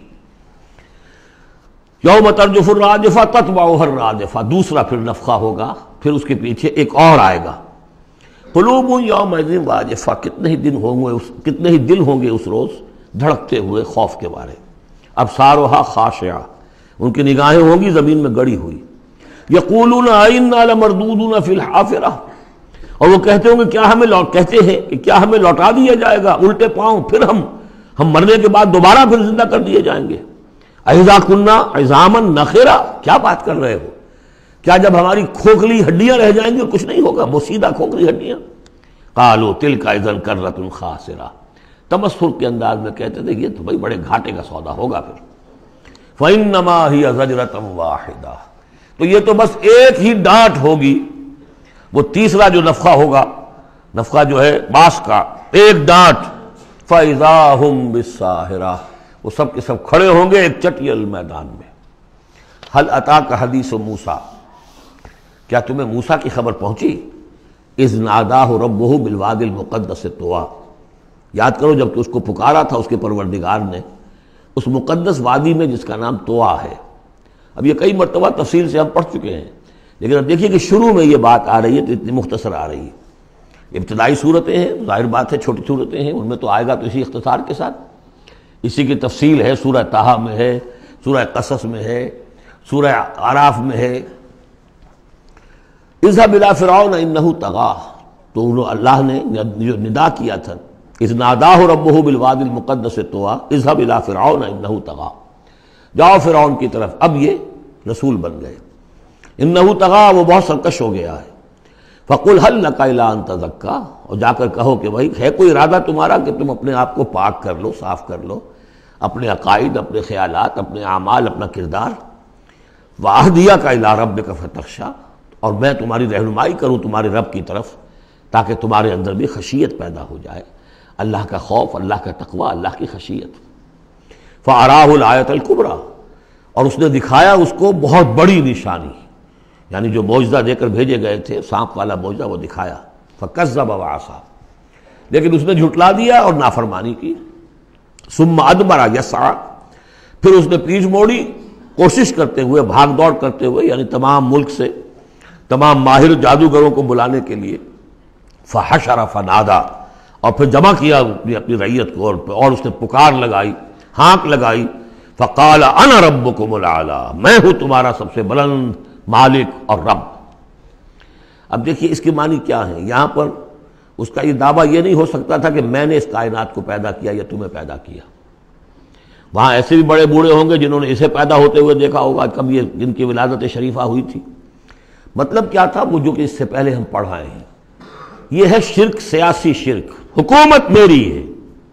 یوم ترجف الراجفہ تتبعها الراجفہ، دوسرا پھر نفخہ ہوگا، پھر اس کے پیچھے ایک اور آئے گا. قلوب یومئذ واجفہ، کتنے ہی دن ہوں گے، کتنے ہی دل ہوں گے اس روز دھڑکتے ہوئے خوف کے بارے. ابصارها خاشعہ، ان کی نگاہیں ہوں گی زمین میں گڑی ہوئی. یقولون ائنا لمردودون فی الحافرہ، اور وہ کہتے ہوں گے کیا ہمیں لوٹ کہتے ہیں کہ کیا ہمیں لوٹا دیا جائے گا الٹے پاؤں، پھر ہم ہم مرنے کے بعد دوبارہ پھر زندہ کر دیے جائیں گے. اذا کنا عظاما نخرہ، کیا بات کر رہے ہو، کیا جب ہماری کھوکھلی ہڈیاں رہ جائیں گی اور کچھ نہیں ہوگا؟ وہ سیدھا کھوکھلی ہڈیاں. قالوا تلک اذا کرۃ خاسرہ، تمسخر کے انداز میں کہتے تھے یہ تو بھائی بڑے گھاٹے کا سودا ہوگا پھر. فانما ہی زجرۃ واحدہ، تو یہ تو بس ایک ہی ڈانٹ ہوگی، وہ تیسرا جو نفخہ ہوگا، نفخہ جو ہے باس کا، ایک ڈانٹ. فاذا ہم بالساہرہ، وہ سب کے سب کھڑے ہوں گے ایک چٹیل میدان میں. حل اتاک حدیث موسیٰ، کیا تمہیں موسیٰ کی خبر پہنچی؟ اذ ناداہ ربہ بالوادی المقدس طویٰ، یاد کرو جب کہ اس کو پکارا تھا اس کے پروردگار نے اس مقدس وادی میں جس کا نام طویٰ ہے. اب یہ کئی مرتبہ تفصیل سے ہم پڑھ چکے ہیں، لیکن اب دیکھیے کہ شروع میں یہ بات آ رہی ہے تو اتنی مختصر آ رہی ہے. ابتدائی صورتیں ہیں، ظاہر بات ہے چھوٹی صورتیں ہیں، ان میں تو آئے گا تو اسی اختصار کے ساتھ. اسی کی تفصیل ہے، سورہ طٰہٰ میں ہے، سورہ قصص میں ہے، سورہ اعراف میں ہے. اذهب الى فرعون انه طغى، تو انہوں اللہ نے جو ندا کیا تھا، اذ ناداہ ربہ بالوادی المقدس طویٰ اذهب الى فرعون انه طغى، جاؤ فرعون کی طرف. اب یہ رسول بن گئے. انه طغى، وہ بہت سرکش ہو گیا ہے. فقل هل لك الى ان تزكى، اور جا کر کہو کہ بھائی ہے کوئی ارادہ تمہارا کہ تم اپنے آپ کو پاک کر لو، صاف کر لو، اپنے عقائد، اپنے خیالات، اپنے اعمال، اپنا کردار. واہدیک الى ربک فتخشى، اور میں تمہاری رہنمائی کروں تمہارے رب کی طرف تاکہ تمہارے اندر بھی خشیت پیدا ہو جائے، اللہ کا خوف، اللہ کا تقوی، اللہ کی خشیت. فَأَرَاهُ الْآيَةَ الْكُبْرىٰ، اور اس نے دکھایا اس کو بہت بڑی نشانی، یعنی جو معجزہ دے کر بھیجے گئے تھے، سانپ والا معجزہ وہ دکھایا. فَكَذَّبَ وَعَصَىٰ، لیکن اس نے جھٹلا دیا اور نافرمانی کی. ثُمَّ أَدْبَرَ يَسْعَىٰ، پھر اس نے پیٹھ موڑی کوشش کرتے ہوئے، بھاگ دوڑ کرتے ہوئے، یعنی تمام ملک سے تمام ماہر جادوگروں کو بلانے کے لیے. فحشر فنادا، اور پھر جمع کیا اپنی رعیت کو، اور اس نے پکار لگائی، ہانک لگائی. فقال انا ربکم الاعلی، میں ہوں تمہارا سب سے بلند مالک اور رب. اب دیکھیے اس کی معنی کیا ہے. یہاں پر اس کا یہ دعویٰ یہ نہیں ہو سکتا تھا کہ میں نے اس کائنات کو پیدا کیا یا تمہیں پیدا کیا. وہاں ایسے بھی بڑے بوڑھے ہوں گے جنہوں نے اسے پیدا ہوتے ہوئے دیکھا ہوگا، کب یہ جن کی ولادت شریفہ ہوئی تھی. مطلب کیا تھا وہ جو کہ اس سے پہلے ہم پڑھائے ہیں. یہ ہے شرک، سیاسی شرک. حکومت میری ہے.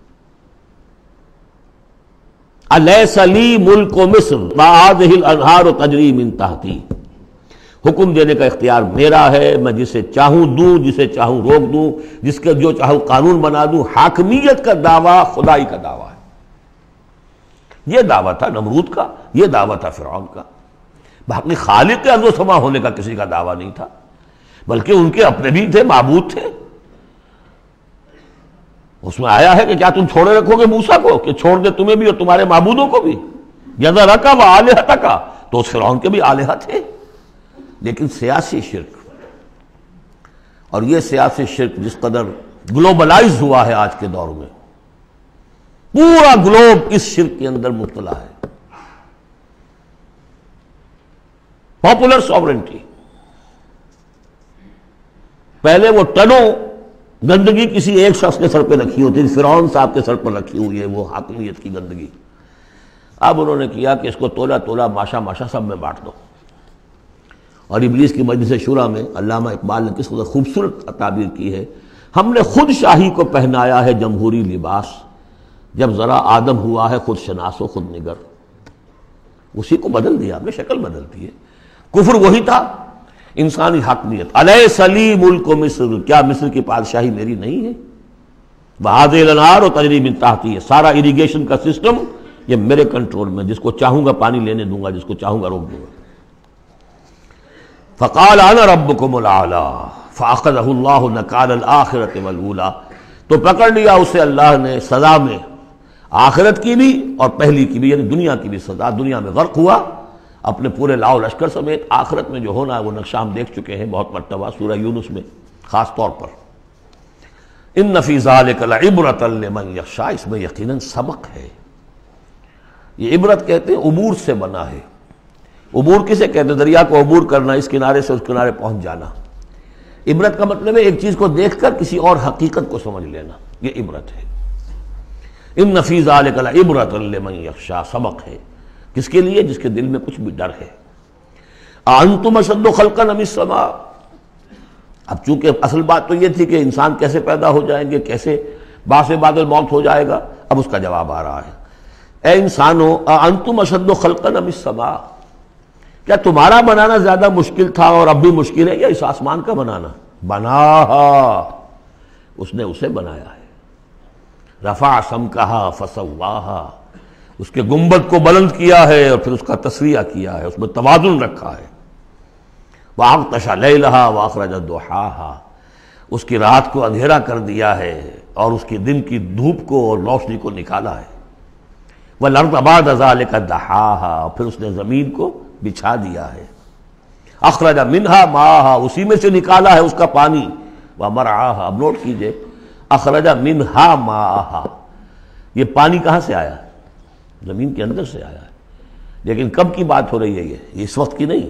الیس لی ملک مصر وہذہ الانہار تجری من تحتی، حکم دینے کا اختیار میرا ہے، میں جسے چاہوں دوں، جسے چاہوں روک دوں، جس کا جو چاہوں قانون بنا دوں. حاکمیت کا دعویٰ خدائی کا دعویٰ ہے. یہ دعویٰ تھا نمرود کا، یہ دعویٰ تھا فرعون کا. باقی خالق کے عرض و سما ہونے کا کسی کا دعویٰ نہیں تھا، بلکہ ان کے اپنے بھی تھے، معبود تھے. اس میں آیا ہے کہ کیا تم چھوڑے رکھو گے موسیٰ کو کہ چھوڑ دے تمہیں بھی اور تمہارے معبودوں کو بھی؟ یذرک و آلہتک، تو اس فرعون کے بھی آلہہ تھے. لیکن سیاسی شرک، اور یہ سیاسی شرک جس قدر گلوبلائز ہوا ہے آج کے دور میں، پورا گلوب اس شرک کے اندر مبتلا ہے. پاپولر سوورنٹی، پہلے وہ ٹنوں گندگی کسی ایک شخص کے سر پہ رکھی ہوتی تھی، فرعون صاحب کے سر پر رکھی ہوئی ہے وہ حاکمیت کی گندگی. اب انہوں نے کیا کہ اس کو تولا تولا ماشا ماشا سب میں بانٹ دو. اور ابلیس کی مجلس شورا میں علامہ اقبال نے کس قدر خوبصورت تعبیر کی ہے، ہم نے خود شاہی کو پہنایا ہے جمہوری لباس، جب ذرا آدم ہوا ہے خود شناس و خود نگر. اسی کو بدل دیا، ہم نے شکل بدل دی ہے. کفر وہی تھا، انسانی حاکمیت. الیس لی ملک مصر، کیا مصر کی بادشاہی میری نہیں ہے؟ وہذہ الانہار تجری من تحتی، سارا اریگیشن کا سسٹم یہ میرے کنٹرول میں، جس کو چاہوں گا پانی لینے دوں گا، جس کو چاہوں گا روک دوں گا. فقال انا ربکم الاعلی فاخذہ اللہ نکال الآخرۃ والاولی، تو پکڑ لیا اسے اللہ نے سزا میں، آخرت کی بھی اور پہلی کی بھی، یعنی دنیا کی بھی سزا. دنیا میں غرق ہوا اپنے پورے لاؤ لشکر سمیت. آخرت میں جو ہونا ہے وہ نقشہ ہم دیکھ چکے ہیں بہت مرتبہ سورہ یونس میں خاص طور پر. ان فی ذلک لعبرۃ لمن یخشی، اس میں یقیناً سبق ہے. یہ عبرت کہتے ہیں عبور سے بنا ہے. عبور کسے کہتے ہیں؟ دریا کو عبور کرنا، اس کنارے سے اس کنارے پہنچ جانا. عبرت کا مطلب ہے ایک چیز کو دیکھ کر کسی اور حقیقت کو سمجھ لینا، یہ عبرت ہے. ان فی ذلک لعبرۃ لمن یخشی، سبق ہے کس کے لیے؟ جس کے دل میں کچھ بھی ڈر ہے. انتم اشد خلقا ام السماء. اب چونکہ اصل بات تو یہ تھی کہ انسان کیسے پیدا ہو جائیں گے، کیسے باعث بعد الموت ہو جائے گا، اب اس کا جواب آ رہا ہے. اے انسانو انتم اشد خلقا ام السماء، کیا تمہارا بنانا زیادہ مشکل تھا اور اب بھی مشکل ہے یا اس آسمان کا بنانا؟ بناہا، اس نے اسے بنایا ہے. رفع سمکہا فسواہا، اس کے گنبد کو بلند کیا ہے اور پھر اس کا تسویہ کیا ہے، اس میں توازن رکھا ہے. وَأَغْطَشَ لَيْلَهَا وَأَخْرَجَ ضُحَاهَا، اس کی رات کو اندھیرا کر دیا ہے اور اس کی دن کی دھوپ کو اور روشنی کو نکالا ہے. وَالْأَرْضَ بَعْدَ ذَلِكَ دَحَاهَا، پھر اس نے زمین کو بچھا دیا ہے. اخرج منہا ماءها، اسی میں سے نکالا ہے اس کا پانی. ومرعاها، اب نوٹ کیجئے، اخرج منہا ماءها، یہ پانی کہاں سے آیا ہے؟ زمین کے اندر سے آیا ہے. لیکن کب کی بات ہو رہی ہے؟ یہ اس وقت کی نہیں،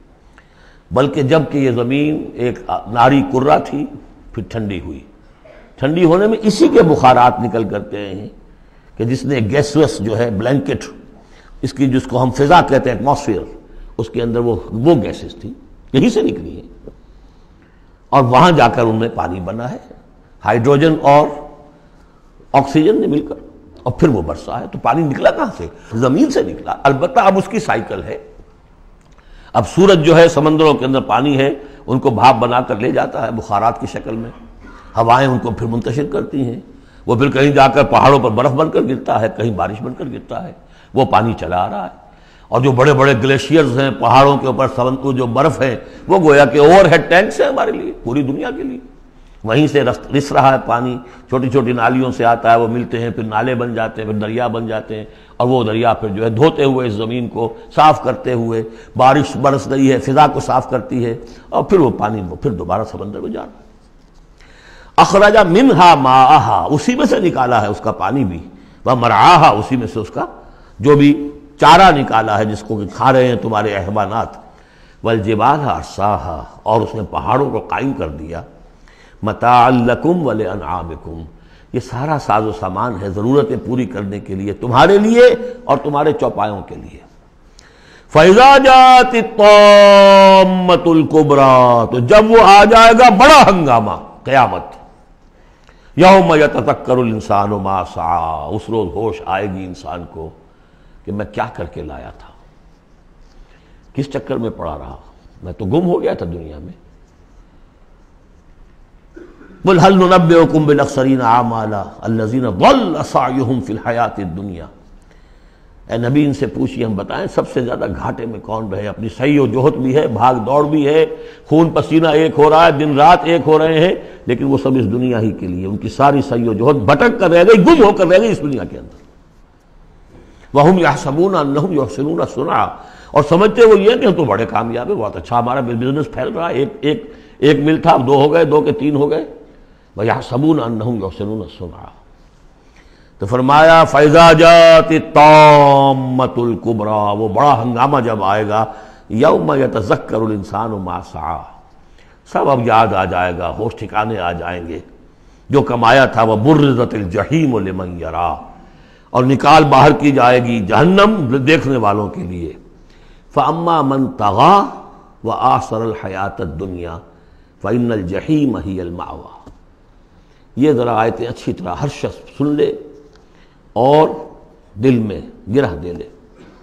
بلکہ جب کہ یہ زمین ایک ناری کرہ تھی، پھر ٹھنڈی ہوئی. ٹھنڈی ہونے میں اسی کے بخارات نکل کرتے ہیں کہ جس نے گیسوس جو ہے بلینکٹ، اس کی جس کو ہم فضا کہتے ہیں ایٹماسفیئر، اس کے اندر وہ وہ گیسز تھی، یہیں سے نکلی ہیں اور وہاں جا کر ان میں پانی بنا ہے، ہائیڈروجن اور آکسیجن نے مل کر، اور پھر وہ برسا ہے. تو پانی نکلا کہاں سے؟ زمین سے نکلا. البتہ اب اس کی سائیکل ہے. اب سورج جو ہے سمندروں کے اندر پانی ہے، ان کو بھاپ بنا کر لے جاتا ہے بخارات کی شکل میں، ہوائیں ان کو پھر منتشر کرتی ہیں، وہ پھر کہیں جا کر پہاڑوں پر برف بن کر گرتا ہے، کہیں بارش بن کر گرتا ہے، وہ پانی چلا آ رہا ہے. اور جو بڑے بڑے گلیشیئرز ہیں پہاڑوں کے اوپر، سمندر جو برف ہے، وہ گویا کہ اوور ہیڈ ٹینکس ہیں ہمارے لیے، پوری دنیا کے لیے. وہیں سے رس رہا ہے پانی، چھوٹی چھوٹی نالیوں سے آتا ہے، وہ ملتے ہیں، پھر نالے بن جاتے ہیں، پھر دریا بن جاتے ہیں، اور وہ دریا پھر جو ہے دھوتے ہوئے اس زمین کو صاف کرتے ہوئے، بارش برس رہی ہے، فضا کو صاف کرتی ہے، اور پھر وہ پانی پھر دوبارہ سمندر میں جا رہا ہے. اخرج منہا ماءہا، اسی میں سے نکالا ہے اس کا پانی بھی. ومرعاہا، اسی میں سے اس کا جو بھی چارہ نکالا ہے جس کو کہ کھا رہے ہیں تمہارے حیوانات. والجبال ارساہا، اور اس نے پہاڑوں کو قائم کر دیا. متاعا لکم ولانعامکم، یہ سارا ساز و سامان ہے ضرورتیں پوری کرنے کے لیے تمہارے لیے اور تمہارے چوپایوں کے لیے. فَإِذَا جَاءَتِ الطَّامَّةُ الْكُبْرَىٰ، تو جب وہ آ جائے گا بڑا ہنگامہ، قیامت. یوم یتذکر الانسان ما سعی، اس روز ہوش آئے گی انسان کو کہ میں کیا کر کے لایا تھا، کس چکر میں پڑا رہا، میں تو گم ہو گیا تھا دنیا میں. قل هل ننبئكم بالاخسرین اعمالا الذین ضل سعیهم فی الحیاۃ الدنیا، اے نبی ان سے پوچھیے ہم بتائیں سب سے زیادہ گھاٹے میں کون رہے، اپنی سعی و جہد بھی ہے، بھاگ دوڑ بھی ہے، خون پسینہ ایک ہو رہا ہے، دن رات ایک ہو رہے ہیں، لیکن وہ سب اس دنیا ہی کے لیے، ان کی ساری سعی و جہد بھٹک کر رہ گئی، گم ہو کر رہ گئی اس دنیا کے اندر. وَهُمْ يَحْسَبُونَ أَنَّهُمْ يُحْسِنُونَ صُنْعًا، اور سمجھتے وہ یہ کہ ہم تو بڑے کامیاب ہیں، بہت اچھا ہمارا بزنس پھیل رہا ہے، ایک ایک ایک مل تھا اب دو ہو گئے، دو کے تین ہو گئے. وَيَحْسَبُونَ أَنَّهُمْ يُحْسِنُونَ صُنْعًا، تو فرمایا فَإِذَا جَاءَتِ الطَّامَّةُ الْكُبْرَىٰ، وہ بڑا ہنگامہ جب آئے گا، یوم یتذکر الانسان ما سعی، سب اب یاد آ جائے گا، ہوش ٹھکانے آ جائیں گے جو کمایا تھا. وَبُرِّزَتِ الْجَحِیمُ لِمَن یَرَىٰ، اور نکال باہر کی جائے گی جہنم دیکھنے والوں کے لیے. فَأَمَّا مَن طَغَىٰ وَآثَرَ الْحَیَاةَ الدُّنْیَا فَإِنَّ الْجَحِیمَ هِیَ الْمَأْوَىٰ. یہ ذرا آیتیں اچھی طرح ہر شخص سن لے اور دل میں گرہ دے لے.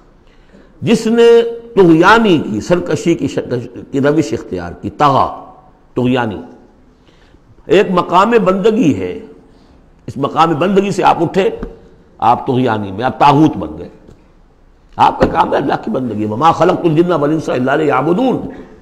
جس نے طغیانی کی، سرکشی کی کی روش اختیار کی، طغا طغیانی، ایک مقام بندگی ہے، اس مقام بندگی سے آپ اٹھے، آپ طغیانی میں، آپ طاغوت بن گئے. آپ کا کام ہے اللہ کی بندگی، وما خلقت الجن والانس الا لیعبدون.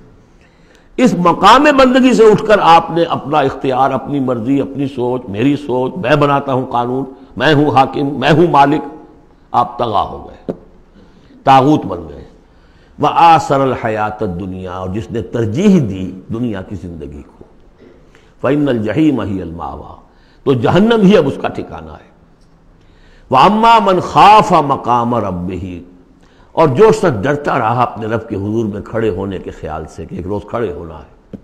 اس مقام بندگی سے اٹھ کر آپ نے اپنا اختیار، اپنی مرضی، اپنی سوچ، میری سوچ، میں بناتا ہوں قانون، میں ہوں حاکم، میں ہوں مالک، آپ طغا ہو گئے، طاغوت بن گئے. وآثر الحیات الدنیا، اور جس نے ترجیح دی دنیا کی زندگی کو، فإن الجحیم ہی المأویٰ، تو جہنم ہی اب اس کا ٹھکانہ ہے. وأما من خاف مقام ربہ، اور جو شخص ڈرتا رہا اپنے رب کے حضور میں کھڑے ہونے کے خیال سے کہ ایک روز کھڑے ہونا ہے،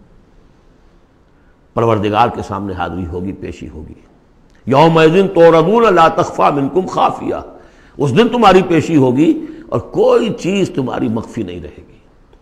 پروردگار کے سامنے حاضری ہوگی، پیشی ہوگی. یومئذ تعرضون لا تخفی منکم خافیہ، اس دن تمہاری پیشی ہوگی اور کوئی چیز تمہاری مخفی نہیں رہے گی.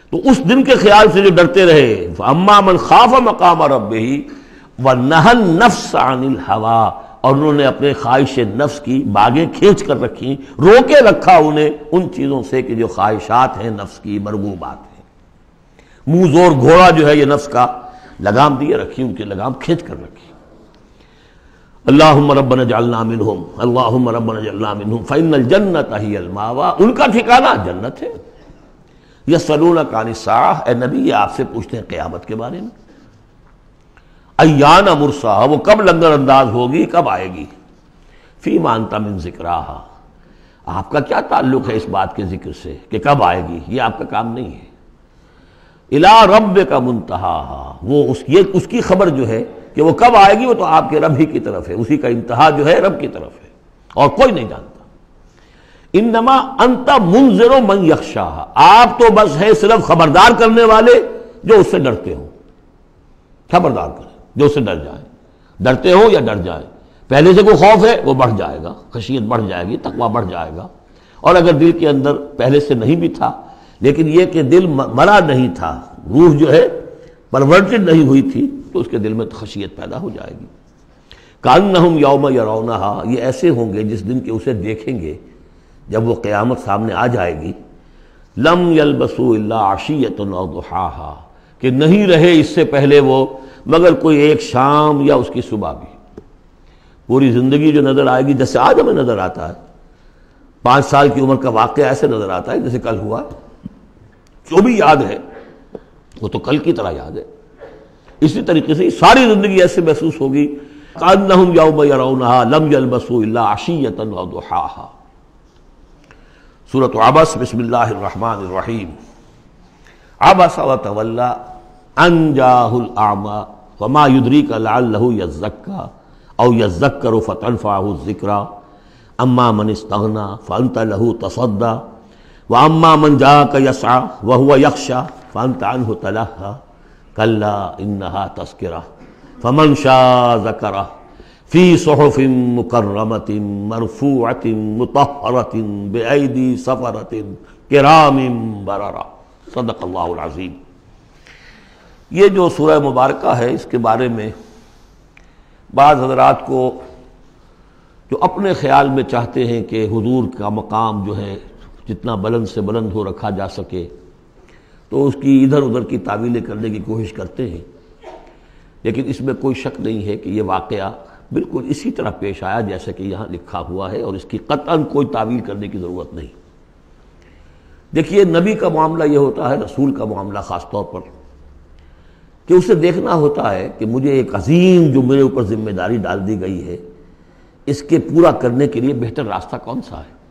تو اس دن کے خیال سے جو ڈرتے رہے، فَأَمَّا مَنْ خَافَ مَقَامَ رَبِّهِ وَنَهَى النَّفْسَ عَنِ الْهَوَىٰ، اور انہوں نے اپنے خواہش نفس کی باغیں کھینچ کر رکھی، روکے رکھا انہیں ان چیزوں سے کہ جو خواہشات ہیں نفس کی، مرغوبات ہیں۔ منہ زور گھوڑا جو ہے یہ نفس کا لگام دیے رکھی، ان کی لگام کھینچ کر رکھی۔ اللہم ربنا اجعلنا منہم، اللہم ربنا اجعلنا منہم فإن الجنۃ ہی المأویٰ، ان کا ٹھکانہ جنت ہے۔ یسألونک عن الساعہ، اے نبی یہ آپ سے پوچھتے ہیں قیامت کے بارے میں، ایان مرساہا، وہ کب لنگر انداز ہوگی، کب آئے گی، فیما انت من ذکراہا، آپ کا کیا تعلق ہے اس بات کے ذکر سے کہ کب آئے گی، یہ آپ کا کام نہیں ہے۔ الی ربک منتہاہا، وہ اس یہ اس کی خبر جو ہے کہ وہ کب آئے گی وہ تو آپ کے رب ہی کی طرف ہے، اسی کا انتہا جو ہے رب کی طرف ہے، اور کوئی نہیں جانتا۔ انما انت منذر من یخشاہا، آپ تو بس ہے صرف خبردار کرنے والے جو اس سے ڈرتے ہوں، خبردار کریں جو اس سے ڈر جائیں، ڈرتے ہوں یا ڈر جائیں۔ پہلے سے کوئی خوف ہے وہ بڑھ جائے گا، خشیت بڑھ جائے گی، تقویٰ بڑھ جائے گا، اور اگر دل کے اندر پہلے سے نہیں بھی تھا لیکن یہ کہ دل مرا نہیں تھا، روح جو ہے پرورٹڈ نہیں ہوئی تھی، تو اس کے دل میں خشیت پیدا ہو جائے گی۔ کأنہم یوم یرونہا، یہ ایسے ہوں گے جس دن کے اسے دیکھیں گے جب وہ قیامت سامنے آ جائے گی، لم یلبسوا الا عشیۃ او ضحاہا، کہ نہیں رہے اس سے پہلے وہ مگر کوئی ایک شام یا اس کی صبح بھی۔ پوری زندگی جو نظر آئے گی جیسے آج ہمیں نظر آتا ہے، پانچ سال کی عمر کا واقعہ ایسے نظر آتا ہے جیسے کل ہوا، جو بھی یاد ہے وہ تو کل کی طرح یاد ہے۔ اسی طریقے سے ساری زندگی ایسے محسوس ہوگی، کأنہم یوم یرونہا لم یلبسوا الا عشیۃ او ضحاہا۔ سورۃ عبس، بسم اللہ الرحمن الرحیم۔ عبس وتولی ان جاءہ الاعمی وما یدریک لعلہ یزکی او یذکر فتنفعہ الذکریٰ اما من استغنی فانت لہ تصدی واما من جاءک یسعی وہو یخشی فانت عنہ تلہی کلا انہا تذکرہ فمن شاء ذکرہ فی صحف مکرمۃ مرفوعۃ مطہرۃ بأیدی سفرۃ کرام بررہ۔ صدق اللہ العظیم۔ یہ جو سورہ مبارکہ ہے اس کے بارے میں بعض حضرات کو جو اپنے خیال میں چاہتے ہیں کہ حضور کا مقام جو ہے جتنا بلند سے بلند ہو رکھا جا سکے تو اس کی ادھر ادھر کی تعویلیں کرنے کی کوشش کرتے ہیں، لیکن اس میں کوئی شک نہیں ہے کہ یہ واقعہ بالکل اسی طرح پیش آیا جیسا کہ یہاں لکھا ہوا ہے، اور اس کی قطعاً کوئی تعویل کرنے کی ضرورت نہیں۔ دیکھیے نبی کا معاملہ یہ ہوتا ہے، رسول کا معاملہ خاص طور پر، کہ اسے دیکھنا ہوتا ہے کہ مجھے ایک عظیم جو میرے اوپر ذمہ داری ڈال دی گئی ہے اس کے پورا کرنے کے لیے بہتر راستہ کون سا ہے۔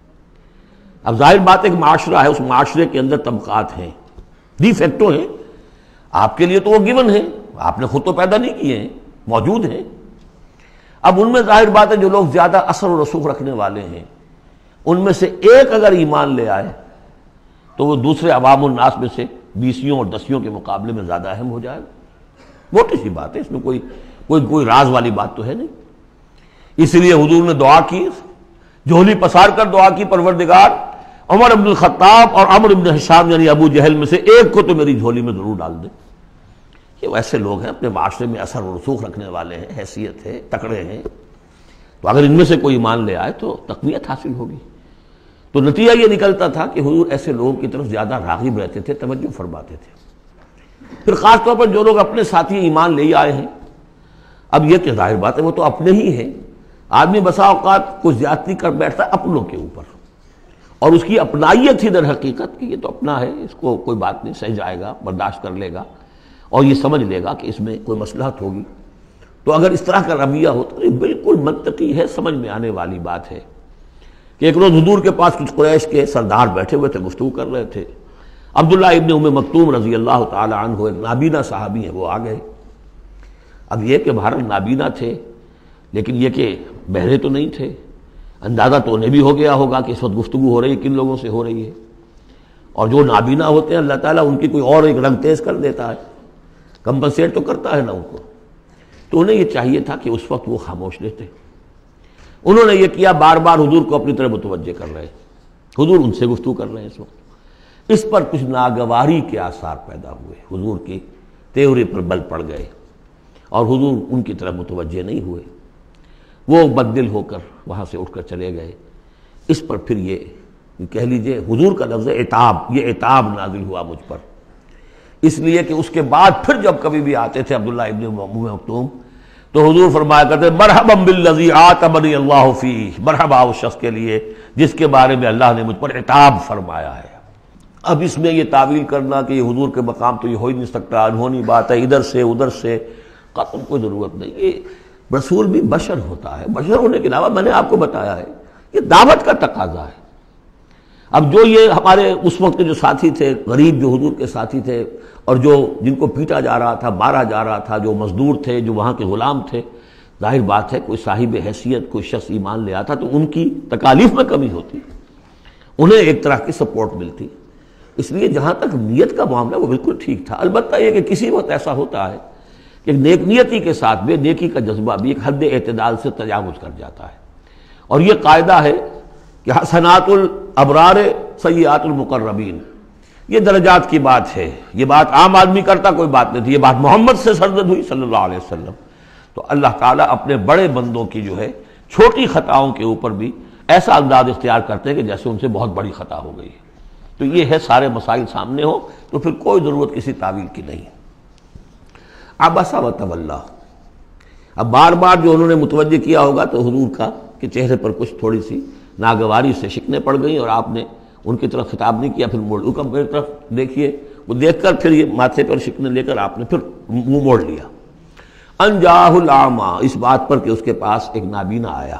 اب ظاہر بات ایک معاشرہ ہے، اس معاشرے کے اندر طبقات ہیں، ڈی فیکٹو ہیں، آپ کے لیے تو وہ گیون ہیں، آپ نے خود تو پیدا نہیں کیے ہیں، موجود ہیں۔ اب ان میں ظاہر بات ہے جو لوگ زیادہ اثر و رسوخ رکھنے والے ہیں ان میں سے ایک اگر ایمان لے آئے تو وہ دوسرے عوام الناس میں سے بیسیوں اور دسیوں کے مقابلے میں زیادہ اہم ہو جائے گا۔ موٹی سی بات ہے، اس میں کوئی کوئی کوئی راز والی بات تو ہے نہیں۔ اس لیے حضور نے دعا کی، جھولی پسار کر دعا کی، پروردگار عمر بن الخطاب اور عمرو بن ہشام یعنی ابو جہل میں سے ایک کو تو میری جھولی میں ضرور ڈال دے۔ یہ ویسے لوگ ہیں اپنے معاشرے میں اثر و رسوخ رکھنے والے ہیں، حیثیت ہے، تکڑے ہیں، تو اگر ان میں سے کوئی ایمان لے آئے تو تقویت حاصل ہوگی۔ تو نتیجہ یہ نکلتا تھا کہ حضور ایسے لوگوں کی طرف زیادہ راغب رہتے تھے، توجہ فرماتے تھے۔ پھر خاص طور پر جو لوگ اپنے ساتھی ایمان لے آئے ہیں، اب یہ کہ ظاہر بات ہے وہ تو اپنے ہی ہیں، آدمی بسا اوقات کوئی زیادتی کر بیٹھتا ہے اپنوں کے اوپر، اور اس کی اپنائیت ہی در حقیقت کہ یہ تو اپنا ہے، اس کو کوئی بات نہیں، سہ جائے گا، برداشت کر لے گا، اور یہ سمجھ لے گا کہ اس میں کوئی مصلحت ہوگی۔ تو اگر اس طرح کا رویہ ہو تو یہ بالکل منطقی ہے، سمجھ میں آنے والی بات ہے کہ ایک روز حضور کے پاس کچھ قریش کے سردار بیٹھے ہوئے تھے، گفتگو کر رہے تھے۔ عبداللہ ابن ام مکتوم رضی اللہ تعالی عنہ ایک نابینا صحابی ہیں، وہ آ گئے۔ اب یہ کہ بہرحال نابینا تھے لیکن یہ کہ بہرے تو نہیں تھے، اندازہ تو انہیں بھی ہو گیا ہوگا کہ اس وقت گفتگو ہو رہی ہے کن لوگوں سے ہو رہی ہے، اور جو نابینا ہوتے ہیں اللہ تعالیٰ ان کی کوئی اور ایک رنگ تیز کر دیتا ہے، کمپنسیٹ تو کرتا ہے نا ان کو۔ تو انہیں یہ چاہیے تھا کہ اس وقت وہ خاموش رہتے، انہوں نے یہ کیا، بار بار حضور کو اپنی طرف متوجہ کر رہے ہیں، حضور ان سے گفتگو کر رہے ہیں اس وقت۔ اس پر کچھ ناگواری کے آثار پیدا ہوئے، حضور کے تیورے پر بل پڑ گئے اور حضور ان کی طرف متوجہ نہیں ہوئے، وہ بددل ہو کر وہاں سے اٹھ کر چلے گئے۔ اس پر پھر یہ کہہ لیجئے حضور کا لفظ عتاب، یہ عتاب نازل ہوا مجھ پر، اس لیے کہ اس کے بعد پھر جب کبھی بھی آتے تھے عبداللہ ابن ام مکتوم تو حضور فرمایا کرتے مرحبا بالذی عاتبنی اللہ فیہ، مرحبا اس شخص کے لیے جس کے بارے میں اللہ نے مجھ پر عتاب فرمایا ہے۔ اب اس میں یہ تعویل کرنا کہ یہ حضور کے مقام تو یہ ہو ہی نہیں سکتا، انہونی بات ہے، ادھر سے ادھر سے، قطعاً کوئی ضرورت نہیں۔ یہ رسول بھی بشر ہوتا ہے، بشر ہونے کے علاوہ میں نے آپ کو بتایا ہے یہ دعوت کا تقاضا ہے۔ اب جو یہ ہمارے اس وقت کے جو ساتھی تھے، غریب جو حضور کے ساتھی تھے، اور جو جن کو پیٹا جا رہا تھا، مارا جا رہا تھا، جو مزدور تھے، جو وہاں کے غلام تھے، ظاہر بات ہے کوئی صاحب حیثیت کوئی شخص ایمان لے آتا تو ان کی تکالیف میں کمی ہوتی، انہیں ایک طرح کی سپورٹ ملتی۔ اس لیے جہاں تک نیت کا معاملہ وہ بالکل ٹھیک تھا، البتہ یہ کہ کسی وقت ایسا ہوتا ہے کہ نیک نیتی کے ساتھ بے نیکی کا جذبہ بھی ایک حد اعتدال سے تجاوز کر جاتا ہے، اور یہ قاعدہ ہے کہ حسنات الابرار سیئات المقربین، یہ درجات کی بات ہے، یہ بات عام آدمی کرتا کوئی بات نہیں تھی، یہ بات محمد سے سرزد ہوئی صلی اللہ علیہ وسلم۔ تو اللہ تعالیٰ اپنے بڑے بندوں کی جو ہے چھوٹی خطاؤں کے اوپر بھی ایسا انداز اختیار کرتے ہیں کہ جیسے ان سے بہت بڑی خطا ہو گئی ہے۔ تو یہ ہے سارے مسائل سامنے ہو تو پھر کوئی ضرورت کسی تعویل کی نہیں۔ عبس و تولی، اب بار بار جو انہوں نے متوجہ کیا ہوگا تو حضور کا کہ چہرے پر کچھ تھوڑی سی ناگواری سے شکنیں پڑ گئیں، اور آپ نے ان کی طرف خطاب نہیں کیا، پھر موڑ لیا، میری طرف دیکھیے، وہ دیکھ کر پھر یہ ماتھے پر شکنیں لے کر آپ نے پھر منہ موڑ لیا۔ انجاہ الاعمیٰ، اس بات پر کہ اس کے پاس ایک نابینا آیا،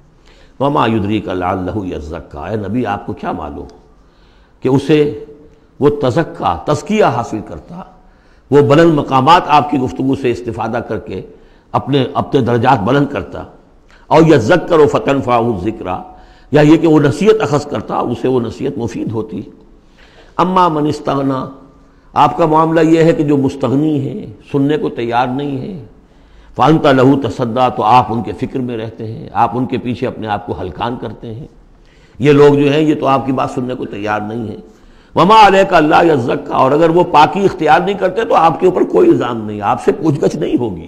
وما یدریک لعلہ یزکیٰ، اے نبی آپ کو کیا معلوم کہ اسے وہ تزکیٰ تزکیہ حاصل کرتا، وہ بلند مقامات آپ کی گفتگو سے استفادہ کر کے اپنے اپنے درجات بلند کرتا، اور یذکر فتنفعہ الذکریٰ، یا یہ کہ وہ نصیحت اخذ کرتا اسے وہ نصیحت مفید ہوتی۔ اما من استغنا، آپ کا معاملہ یہ ہے کہ جو مستغنی ہے، سننے کو تیار نہیں ہے، فانت لہ تصدیٰ، تو آپ ان کے فکر میں رہتے ہیں، آپ ان کے پیچھے اپنے آپ کو ہلکان کرتے ہیں۔ یہ لوگ جو ہیں یہ تو آپ کی بات سننے کو تیار نہیں ہے۔ وما علیک اللہ یزکیٰ، اور اگر وہ پاکی اختیار نہیں کرتے تو آپ کے اوپر کوئی الزام نہیں، آپ سے پوچھ گچھ نہیں ہوگی۔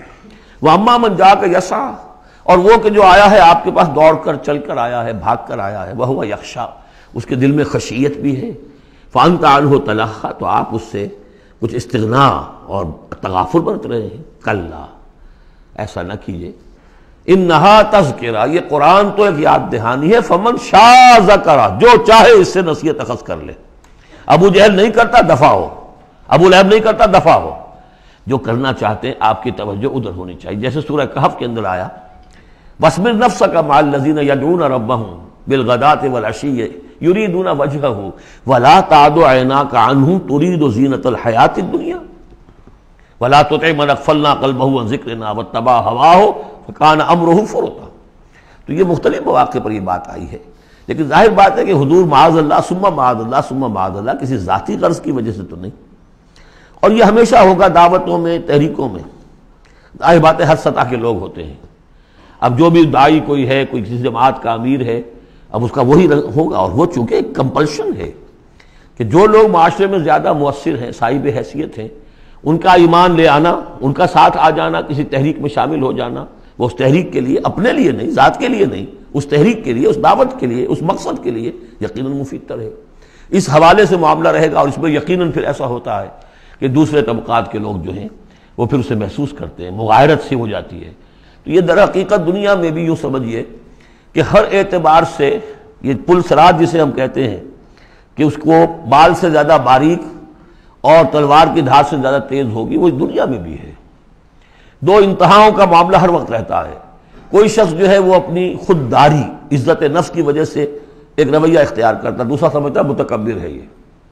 واما من جاءک یسعیٰ، اور وہ کہ جو آیا ہے آپ کے پاس دوڑ کر چل کر آیا ہے، بھاگ کر آیا ہے، وہو یخشیٰ، اس کے دل میں خشیت بھی ہے، فانت عنہ تلہیٰ، تو آپ اس سے کچھ استغنا اور تغافل برت رہے ہیں۔ کلا، ایسا نہ کیجیے، انہا تذکرہ، یہ قرآن تو ایک یاد دہانی ہے، فمن شاء ذکرہ، جو چاہے اس سے نصیحت اخذ کر لے۔ ابو جہل نہیں کرتا دفع ہو، ابو لہب نہیں کرتا دفع ہو، جو کرنا چاہتے ہیں آپ کی توجہ ادھر ہونی چاہیے، جیسے سورہ کہف کے اندر آیا وَاصْبِرْ نَفْسَكَ مَعَ الَّذِينَ يَدْعُونَ رَبَّهُمْ بِالْغَدَاةِ وَالْعَشِيِّ يُرِيدُونَ وَجْهَهُ وَلَا تَعْدُ عَيْنَاكَ عَنْهُمْ تُرِيدُ زِينَةَ الْحَيَاةِ الدُّنْيَا وَلَا تُطِعْ مَنْ أَغْفَلْنَا قَلْبَهُ عَنْ ذِكْرِنَا وَاتَّبَعَ هَوَاهُ فَكَانَ أَمْرُهُ فُرُطًا۔ تو یہ مختلف مواقع پر یہ بات آئی ہے، لیکن ظاہر بات ہے کہ حضور معاذ اللہ ثم معاذ اللہ ثم معاذ اللہ کسی ذاتی غرض کی وجہ سے تو نہیں، اور یہ ہمیشہ ہوگا دعوتوں میں، تحریکوں میں، ظاہر بات ہے ہر سطح کے لوگ ہوتے ہیں۔ اب جو بھی داعی کوئی ہے، کوئی کسی جماعت کا امیر ہے، اب اس کا وہی ہوگا، اور وہ چونکہ ایک کمپلشن ہے کہ جو لوگ معاشرے میں زیادہ مؤثر ہیں، صاحب حیثیت ہیں، ان کا ایمان لے آنا، ان کا ساتھ آ جانا، کسی تحریک میں شامل ہو جانا، وہ اس تحریک کے لیے، اپنے لیے نہیں، ذات کے لیے نہیں، اس تحریک کے لیے، اس دعوت کے لیے، اس مقصد کے لیے یقیناً مفید تر ہے۔ اس حوالے سے معاملہ رہے گا، اور اس میں یقیناً پھر ایسا ہوتا ہے کہ دوسرے طبقات کے لوگ جو ہیں وہ پھر اسے محسوس کرتے ہیں، مغایرت سی ہو جاتی ہے۔ تو یہ در حقیقت دنیا میں بھی یوں سمجھیے کہ ہر اعتبار سے یہ پل صراط جسے ہم کہتے ہیں کہ اس کو بال سے زیادہ باریک اور تلوار کی دھار سے زیادہ تیز ہوگی، وہ دنیا میں بھی ہے۔ دو انتہاؤں کا معاملہ ہر وقت رہتا ہے۔ کوئی شخص جو ہے وہ اپنی خودداری، عزت نفس کی وجہ سے ایک رویہ اختیار کرتا، دوسرا سمجھتا متکبر ہے۔ یہ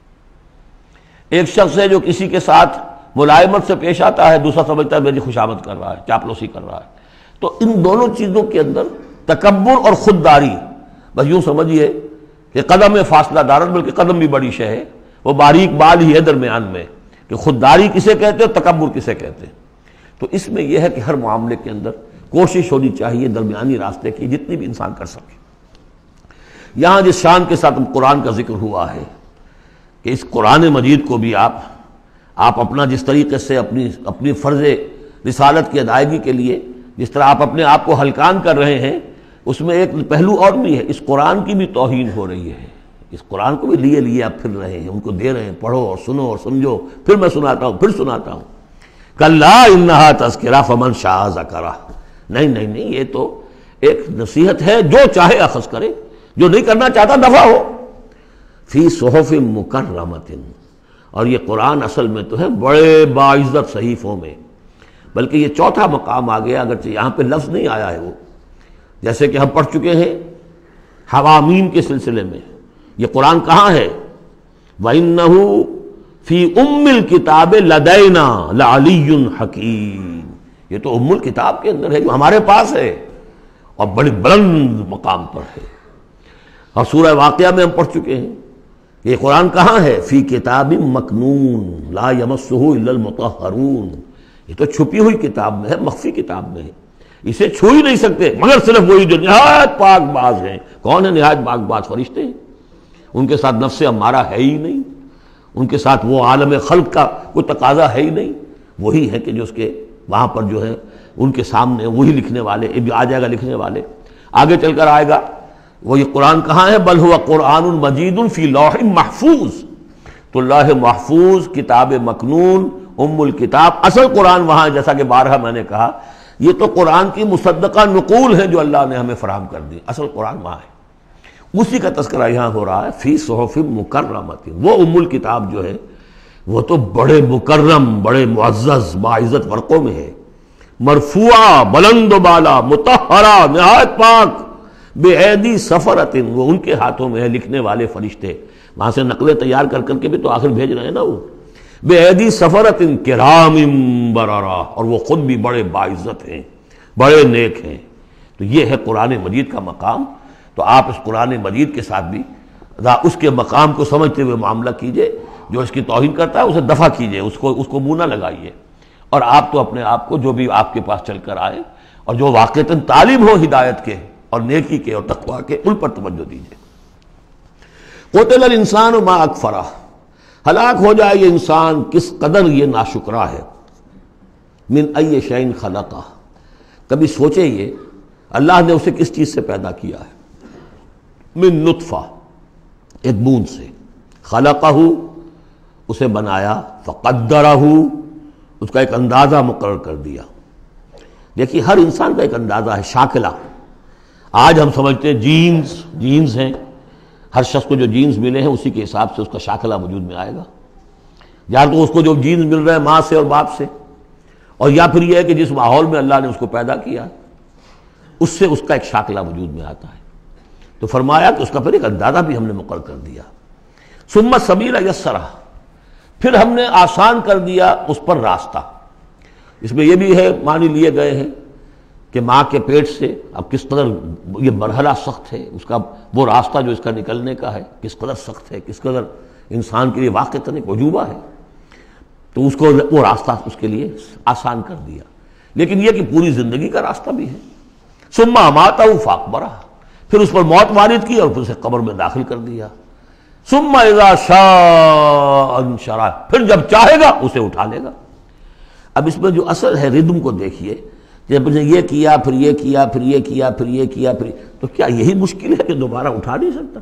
ایک شخص ہے جو کسی کے ساتھ ملائمت سے پیش آتا ہے، دوسرا سمجھتا ہے میری خوشامد کر رہا ہے، چاپلوسی کر رہا ہے۔ تو ان دونوں چیزوں کے اندر تکبر اور خودداری، بس یوں سمجھیے کہ قدم میں فاصلہ دارت، بلکہ قدم بھی بڑی شے ہے، وہ باریک بال ہی ہے درمیان میں کہ خودداری کسے کہتے ہیں اور تکبر کسے کہتے ہیں۔ تو اس میں یہ ہے کہ ہر معاملے کے اندر کوشش ہونی چاہیے درمیانی راستے کی، جتنی بھی انسان کر سکے۔ یہاں جس شان کے ساتھ قرآن کا ذکر ہوا ہے کہ اس قرآن مجید کو بھی آپ آپ اپنا جس طریقے سے اپنی اپنی فرض رسالت کی ادائیگی کے لیے جس طرح آپ اپنے آپ کو ہلکان کر رہے ہیں، اس میں ایک پہلو اور بھی ہے، اس قرآن کی بھی توہین ہو رہی ہے۔ اس قرآن کو بھی لیے لیے آپ پھر رہے ہیں، ان کو دے رہے ہیں، پڑھو اور سنو اور سمجھو، پھر میں سناتا ہوں پھر سناتا ہوں۔ کلا انہا تذکرہ فمن شاء ذکرہ، نہیں نہیں نہیں، یہ تو ایک نصیحت ہے، جو چاہے اخذ کرے، جو نہیں کرنا چاہتا دفع ہو۔ فی صحف مکرمۃ، اور یہ قرآن اصل میں تو ہے بڑے باعزت صحیفوں میں، بلکہ یہ چوتھا مقام آ گیا، اگرچہ یہاں پہ لفظ نہیں آیا ہے وہ، جیسے کہ ہم پڑھ چکے ہیں حوامیم کے سلسلے میں۔ یہ قرآن کہاں ہے؟ وَإِنَّهُ فِي أُمِّ الْكِتَابِ لَدَيْنَا لَعَلِيٌّ حَكِيمٌ، یہ تو ام الکتاب کے اندر ہے جو ہمارے پاس ہے اور بڑی بلند مقام پر ہے۔ اور سورہ واقعہ میں ہم پڑھ چکے ہیں کہ یہ قرآن کہاں ہے؟ فی کتاب مکنون لا یمسہ الا المطہرون، یہ تو چھپی ہوئی کتاب میں ہے، مخفی کتاب میں ہے، اسے چھو ہی نہیں سکتے مگر صرف وہی جو نہایت پاک باز ہیں۔ کون ہے نہایت پاک باز؟ فرشتے ہیں، ان کے ساتھ نفس امارہ ہے ہی نہیں، ان کے ساتھ وہ عالم خلق کا کوئی تقاضا ہے ہی نہیں، وہی ہے کہ جو اس کے وہاں پر جو ہے ان کے سامنے وہی لکھنے والے، آ جائے گا لکھنے والے، آگے چل کر آئے گا۔ وہ یہ قرآن کہاں ہے؟ بل ہوا قرآن مجید فی لوح محفوظ، تو لوح محفوظ، کتاب مکنون، ام الکتاب، اصل قرآن وہاں، جیسا کہ بارہا میں نے کہا یہ تو قرآن کی مصدقہ نقول ہے جو اللہ نے ہمیں فراہم کر دی، اصل قرآن وہاں ہے، اسی کا تذکرہ یہاں ہو رہا ہے فی صحف مکرمۃ۔ وہ ام الکتاب جو ہے وہ تو بڑے مکرم، بڑے معزز باعزت ورقوں میں ہے، مرفوعہ، بلند و بالا، مطہرہ، نہایت پاک، بے ایدی سفرۃ، وہ ان کے ہاتھوں میں ہے، لکھنے والے فرشتے، وہاں سے نقلیں تیار کر کر کے بھی تو آخر بھیج رہے ہیں نا وہ، بے ایدی سفرۃ کرام بررہ، اور وہ خود بھی بڑے باعزت ہیں، بڑے نیک ہیں۔ تو یہ ہے قرآن مجید کا مقام۔ تو آپ اس قرآن مجید کے ساتھ بھی اس کے مقام کو سمجھتے ہوئے معاملہ کیجئے، جو اس کی توہین کرتا ہے اسے دفع کیجئے، اس کو اس کو منہ نہ لگائیے، اور آپ تو اپنے آپ کو جو بھی آپ کے پاس چل کر آئے اور جو واقعتاً طالب ہو ہدایت کے اور نیکی کے اور تقویٰ کے، ان پر توجہ دیجئے۔ قتل الانسان ما اکفرہ، ہلاک ہو جائے یہ انسان کس قدر یہ ناشکرا ہے۔ من ای شیء خلقہ، کبھی سوچے یہ اللہ نے اسے کس چیز سے پیدا کیا ہے؟ من نطفہ، ایک بوند سے، خلقہ، اسے بنایا، فقدرہ، اس کا ایک اندازہ مقرر کر دیا۔ دیکھیے ہر انسان کا ایک اندازہ ہے، شاکلہ۔ آج ہم سمجھتے ہیں جینز جینز ہیں، ہر شخص کو جو جینز ملے ہیں اسی کے حساب سے اس کا شاکلہ وجود میں آئے گا، یا تو اس کو جو جینز مل رہے ہیں ماں سے اور باپ سے، اور یا پھر یہ ہے کہ جس ماحول میں اللہ نے اس کو پیدا کیا اس سے اس کا ایک شاکلہ وجود میں آتا ہے۔ تو فرمایا کہ اس کا پھر ایک اندازہ بھی ہم نے مقرر کر دیا۔ ثم السبیل یسرہ، پھر ہم نے آسان کر دیا اس پر راستہ۔ اس میں یہ بھی ہے، معنی لیے گئے ہیں کہ ماں کے پیٹ سے اب کس قدر یہ مرحلہ سخت ہے، اس کا وہ راستہ جو اس کا نکلنے کا ہے کس قدر سخت ہے، کس قدر انسان کے لیے واقعتاً ایک عجوبہ ہے، تو اس کو وہ راستہ اس کے لیے آسان کر دیا۔ لیکن یہ کہ پوری زندگی کا راستہ بھی ہے۔ ثم اماتہ فاقبرہ، پھر اس پر موت وارد کی اور پھر اسے قبر میں داخل کر دیا۔ ثم اذا شاء انشرہ، پھر جب چاہے گا اسے اٹھا لے گا۔ اب اس میں جو اثر ہے ردم کو دیکھیے، جب نے یہ کیا پھر یہ کیا پھر یہ کیا پھر یہ کیا پھر، تو کیا یہی مشکل ہے کہ دوبارہ اٹھا نہیں سکتا؟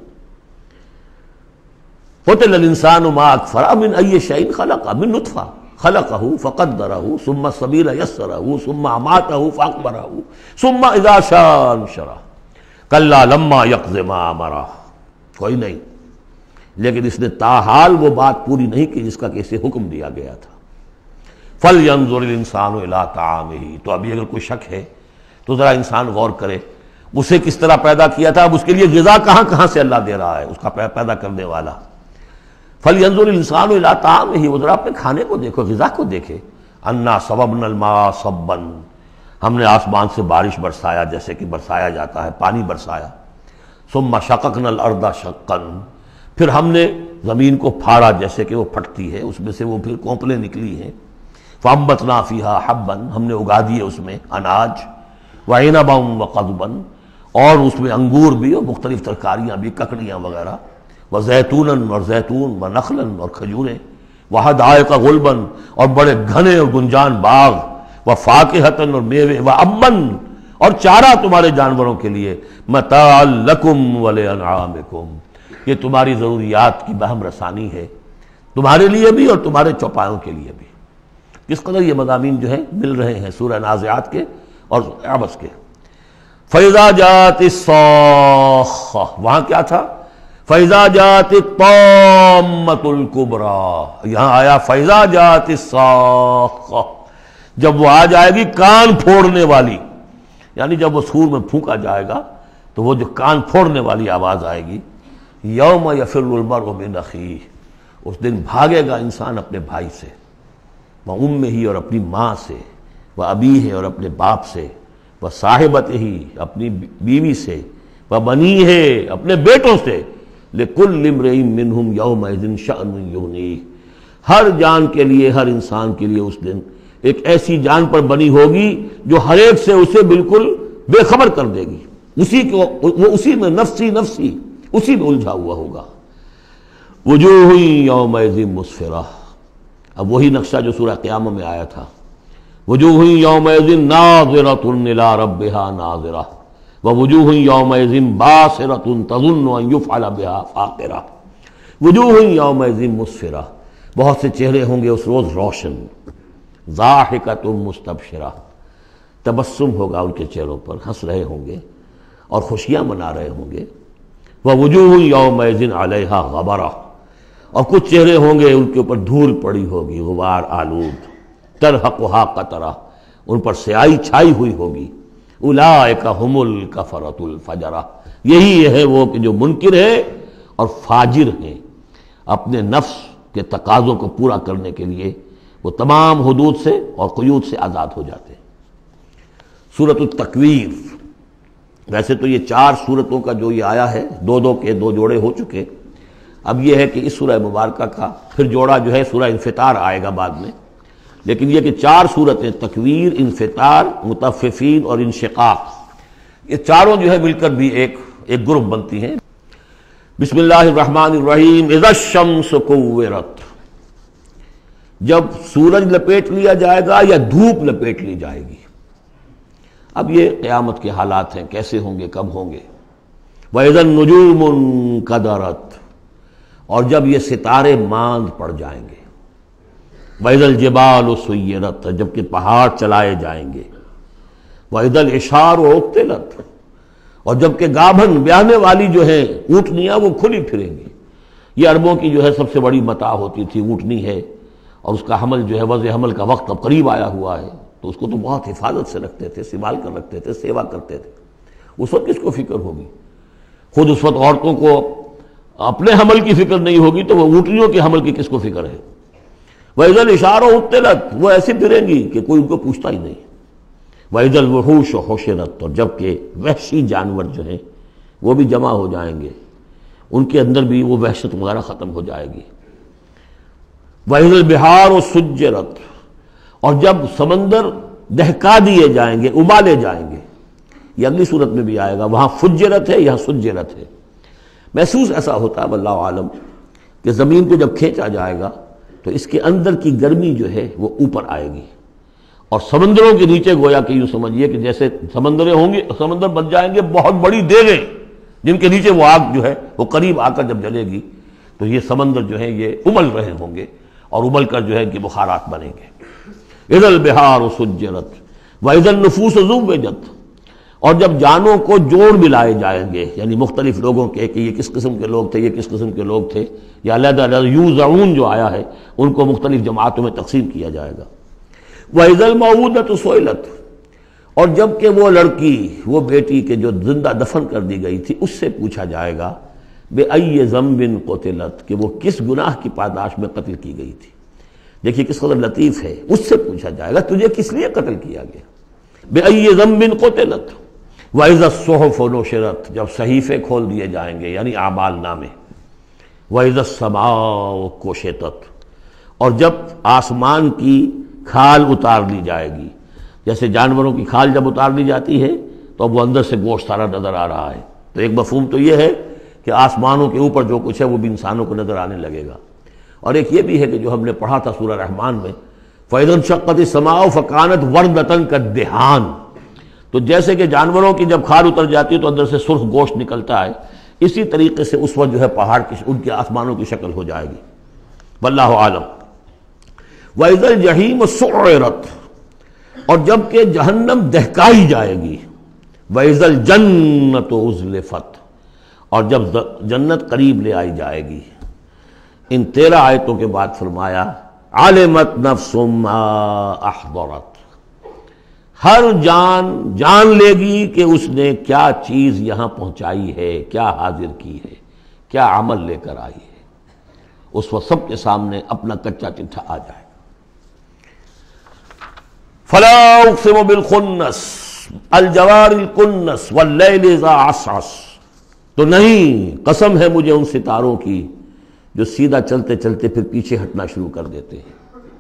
قتل الانسان ما اکفرہ من ای شیء خلقہ، من نطفہ خلقہ فقدرہ ثم السبیل یسرہ ثم اماتہ فاقبرہ ثم اذا شاء انشرہ کلا لما یقض ما امرہ۔ کوئی نہیں، لیکن اس نے تاحال وہ بات پوری نہیں کی جس کا کہ اسے حکم دیا گیا تھا۔ فَلْيَنظُرِ الْإِنسَانُ إِلَىٰ طَعَامِهِ، تو ابھی اگر کوئی شک ہے تو ذرا انسان غور کرے، اسے کس طرح پیدا کیا تھا، اب اس کے لیے غذا کہاں کہاں سے اللہ دے رہا ہے، اس کا پیدا کرنے والا۔ فَلْيَنظُرِ الْإِنسَانُ إِلَىٰ طَعَامِهِ، وہ ذرا اپنے کھانے کو دیکھو، غذا کو دیکھے۔ أَنَّا صَبَبْنَا الْمَاءَ صَبًّا، ہم نے آسمان سے بارش برسایا جیسے کہ برسایا جاتا ہے، پانی برسایا۔ ثُمَّ شَقَقْنَا الْأَرْضَ شَقًّا، پھر ہم نے زمین کو پھاڑا جیسے کہ وہ پھٹتی ہے، اس میں سے وہ پھر کونپلیں نکلی ہیں۔ فَأَنبَتْنَا فِيهَا حَبًّا، ہم نے اگا دیے اس میں اناج، وَعِنَبًا وَقَضْبًا، اور اس میں انگور بھی اور مختلف ترکاریاں بھی، ککڑیاں وغیرہ، وزیتون اور زیتون ونخلا اور کھجوریں، وحدائق غلبا اور بڑے گھنے اور گنجان باغ، وفاکہۃ اور میوے، وابا اور چارہ تمہارے جانوروں کے لیے، متاعا لکم ولانعامکم یہ تمہاری ضروریات کی بہم رسانی ہے، تمہارے لیے بھی اور تمہارے چوپایوں کے لیے بھی۔ کس قدر یہ مضامین جو ہیں مل رہے ہیں سورہ نازعات کے اور عبس کے۔ فَإِذَا جَاءَتِ الصَّاخَّةُ وہاں کیا تھا؟ فَإِذَا جَاءَتِ الطَّامَّةُ الْكُبْرَى، یہاں آیا فَإِذَا جَاءَتِ الصَّاخَّةُ جب وہ آ جائے گی کان پھوڑنے والی، یعنی جب وہ سور میں پھونکا جائے گا تو وہ جو کان پھوڑنے والی آواز آئے گی۔ یوم یفر المرء من اخیہ، اس دن بھاگے گا انسان اپنے بھائی سے، وامہ اور اپنی ماں سے، وابیہ اور اپنے باپ سے، وصاحبتہ اپنی بیوی سے، وبنیہ اپنے بیٹوں سے، لکل امرئ منہم یومئذ شأن یغنیہ ہر جان کے لیے، ہر انسان کے لیے اس دن ایک ایسی جان پر بنی ہوگی جو ہر ایک سے اسے بالکل بے خبر کر دے گی، اسی کو وہ اسی میں نفسی نفسی اسی میں الجھا ہوا ہوگا۔ وجوہ یومئذ مسفرہ، اب وہی نقشہ جو سورہ قیامہ میں آیا تھا، وجوہ یومئذ ناظرۃ الی ربہا ناظرہ ووجوہ یومئذ باسرۃ تظن ان یفعل بہا فاقرہ۔ وجوہ یومئذ مسفرہ، بہت سے چہرے ہوں گے اس روز روشن، ضاحکۃ مستبشرہ، تبسم ہوگا ان کے چہروں پر، ہنس رہے ہوں گے اور خوشیاں منا رہے ہوں گے۔ ووجوہ یومئذ علیہا غبرہ، اور کچھ چہرے ہوں گے ان کے اوپر دھول پڑی ہوگی، غبار آلود، ترہقھا قطرہ، ان پر سیاہی چھائی ہوئی ہوگی۔ اولئک ھم الکفرۃ الفجرہ، یہی ہے وہ کہ جو منکر ہے اور فاجر ہیں، اپنے نفس کے تقاضوں کو پورا کرنے کے لیے وہ تمام حدود سے اور قیود سے آزاد ہو جاتے ہیں۔ سورۃ التکویر، ویسے تو یہ چار سورتوں کا جو یہ آیا ہے، دو دو کے دو جوڑے ہو چکے، اب یہ ہے کہ اس سورہ مبارکہ کا پھر جوڑا جو ہے سورہ انفطار آئے گا بعد میں، لیکن یہ کہ چار سورتیں تکویر، انفطار، مطففین اور انشقاق، یہ چاروں جو ہے مل کر بھی ایک ایک گروپ بنتی ہیں۔ بسم اللہ الرحمن الرحیم۔ اذا الشمس کورت، جب سورج لپیٹ لیا جائے گا یا دھوپ لپیٹ لی جائے گی۔ اب یہ قیامت کے حالات ہیں، کیسے ہوں گے، کب ہوں گے۔ وَإِذَا النُّجُومُ انْكَدَرَتْ، اور جب یہ ستارے ماند پڑ جائیں گے۔ وَإِذَا الْجِبَالُ سُيِّرَتْ، جبکہ پہاڑ چلائے جائیں گے۔ وَإِذَا الْعِشَارُ عُطِّلَتْ، اور جبکہ گابھن بیاہنے والی جو ہیں اونٹنیاں وہ کھلی پھریں گی۔ یہ عربوں کی جو ہے سب سے بڑی متاع ہوتی تھی، اونٹنی ہے، اور اس کا حمل جو ہے وضع حمل کا وقت اب قریب آیا ہوا ہے، تو اس کو تو بہت حفاظت سے رکھتے تھے، سنبھال کر رکھتے تھے، سیوا کرتے تھے۔ اس وقت کس کو فکر ہوگی؟ خود اس وقت عورتوں کو اپنے حمل کی فکر نہیں ہوگی تو وہ اونٹنیوں کے حمل کی کس کو فکر ہے؟ وَإِذَا الْعِشَارُ عُطِّلَتْ، وہ ایسی پھریں گی کہ کوئی ان کو پوچھتا ہی نہیں۔ وَإِذَا الْوُحُوشُ حُشِرَتْ، اور جبکہ وحشی جانور جو ہیں وہ بھی جمع ہو جائیں گے، ان کے اندر بھی وہ وحشت وغیرہ ختم ہو جائے گی۔ وَإِذَا الْبِحَارُ سُجِّرَتْ، اور جب سمندر دہکا دیے جائیں گے، ابالے جائیں گے۔ یہ اگلی صورت میں بھی آئے گا، وہاں فجرت ہے، یہاں سجرت ہے۔ محسوس ایسا ہوتا ہے واللہ عالم کہ زمین کو جب کھینچا جائے گا تو اس کے اندر کی گرمی جو ہے وہ اوپر آئے گی، اور سمندروں کے نیچے گویا کہ یوں سمجھیے کہ جیسے سمندریں ہوں گے، سمندر بن جائیں گے بہت بڑی دیگیں جن کے نیچے وہ آگ جو ہے وہ قریب آ کر جب جلے گی تو یہ سمندر جو ہے یہ ابل رہے ہوں گے، اور ابل کر جو ہے کہ بخارات بنیں گے۔ اذا البحار سجرت واذا النفوس زوجت، اور جب جانوں کو جوڑ ملائے جائیں گے، یعنی مختلف لوگوں کے کہ یہ کس قسم کے لوگ تھے، یہ کس قسم کے لوگ تھے، یا علیحدہ علیحدہ یوزعون جو آیا ہے ان کو مختلف جماعتوں میں تقسیم کیا جائے گا۔ واذا الموءودۃ سئلت، اور جب کہ وہ لڑکی، وہ بیٹی کے جو زندہ دفن کر دی گئی تھی، اس سے پوچھا جائے گا بأی ذنب قتلت، کہ وہ کس گناہ کی پاداش میں قتل کی گئی تھی۔ دیکھیے کس قدر لطیف ہے، اس سے پوچھا جائے گا تجھے کس لیے قتل کیا گیا۔ بأی ذنب قتلت وَإِذَا الصُّحُفُ نُشِرَتْ، جب صحیفے کھول دیے جائیں گے یعنی اعمال نامے۔ وَإِذَا السَّمَاءُ كُشِطَتْ، اور جب آسمان کی کھال اتار لی جائے گی، جیسے جانوروں کی کھال جب اتار لی جاتی ہے تو اب وہ اندر سے گوشت سارا نظر آ رہا ہے، تو ایک مفہوم تو یہ ہے کہ آسمانوں کے اوپر جو کچھ ہے وہ بھی انسانوں کو نظر آنے لگے گا۔ اور ایک یہ بھی ہے کہ جو ہم نے پڑھا تھا سورہ رحمان میں، فَإِذَا انشَقَّتِ السَّمَاءُ فَكَانَتْ وَرْدَةً كَالدِّهَانِ، تو جیسے کہ جانوروں کی جب کھال اتر جاتی ہے تو اندر سے سرخ گوشت نکلتا ہے، اسی طریقے سے اس وقت جو ہے پہاڑ کی ان کے آسمانوں کی شکل ہو جائے گی۔ واللہ عالم۔ وَإِذَا الْجَحِيمُ سُعِّرَتْ، اور جب کہ جہنم دہکائی جائے گی۔ وَإِذَا الْجَنَّةُ أُزْلِفَتْ، اور جب جنت قریب لے آئی جائے گی۔ ان تیرہ آیتوں کے بعد فرمایا عَلِمَتْ نَفْسٌ مَا أَحْضَرَتْ، ہر جان جان لے گی کہ اس نے کیا چیز یہاں پہنچائی ہے، کیا حاضر کی ہے، کیا عمل لے کر آئی ہے۔ اس وقت سب کے سامنے اپنا کچا چٹھا آ جائے۔ فَلَا أُقْسِمُ بِالْخُنَّسِ الْجَوَارِ الْكُنَّسِ وَاللَّيْلِ إِذَا عَسْعَسَ، تو نہیں، قسم ہے مجھے ان ستاروں کی جو سیدھا چلتے چلتے پھر پیچھے ہٹنا شروع کر دیتے ہیں۔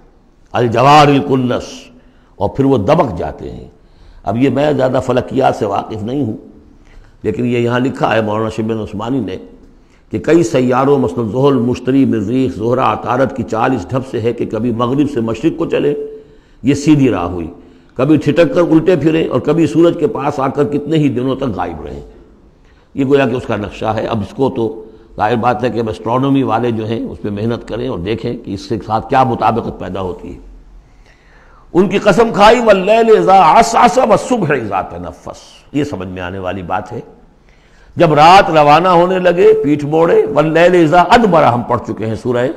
الجوار الکنس، اور پھر وہ دبک جاتے ہیں۔ اب یہ میں زیادہ فلکیات سے واقف نہیں ہوں، لیکن یہ یہاں لکھا ہے مولانا شبین عثمانی نے کہ کئی سیاروں مثلا زحل، مشتری، مریخ، زہرہ، عطارد کی چال اس ڈھب سے ہے کہ کبھی مغرب سے مشرق کو چلے، یہ سیدھی راہ ہوئی، کبھی ٹھٹک کر الٹے پھرے، اور کبھی سورج کے پاس آ کر کتنے ہی دنوں تک غائب رہیں۔ یہ گویا کہ اس کا نقشہ ہے۔ اب اس کو تو ظاہر بات ہے کہ اسٹرانومی والے جو ہیں اس پہ محنت کریں اور دیکھیں کہ اس کے ساتھ کیا مطابقت پیدا ہوتی ہے۔ ان کی قسم کھائی واللیل اذا عسعس والصبح اذا تنفس، یہ سمجھ میں آنے والی بات ہے۔ جب رات روانہ ہونے لگے، پیٹھ موڑے، واللیل اذا ادبر ہم پڑھ چکے ہیں سورہ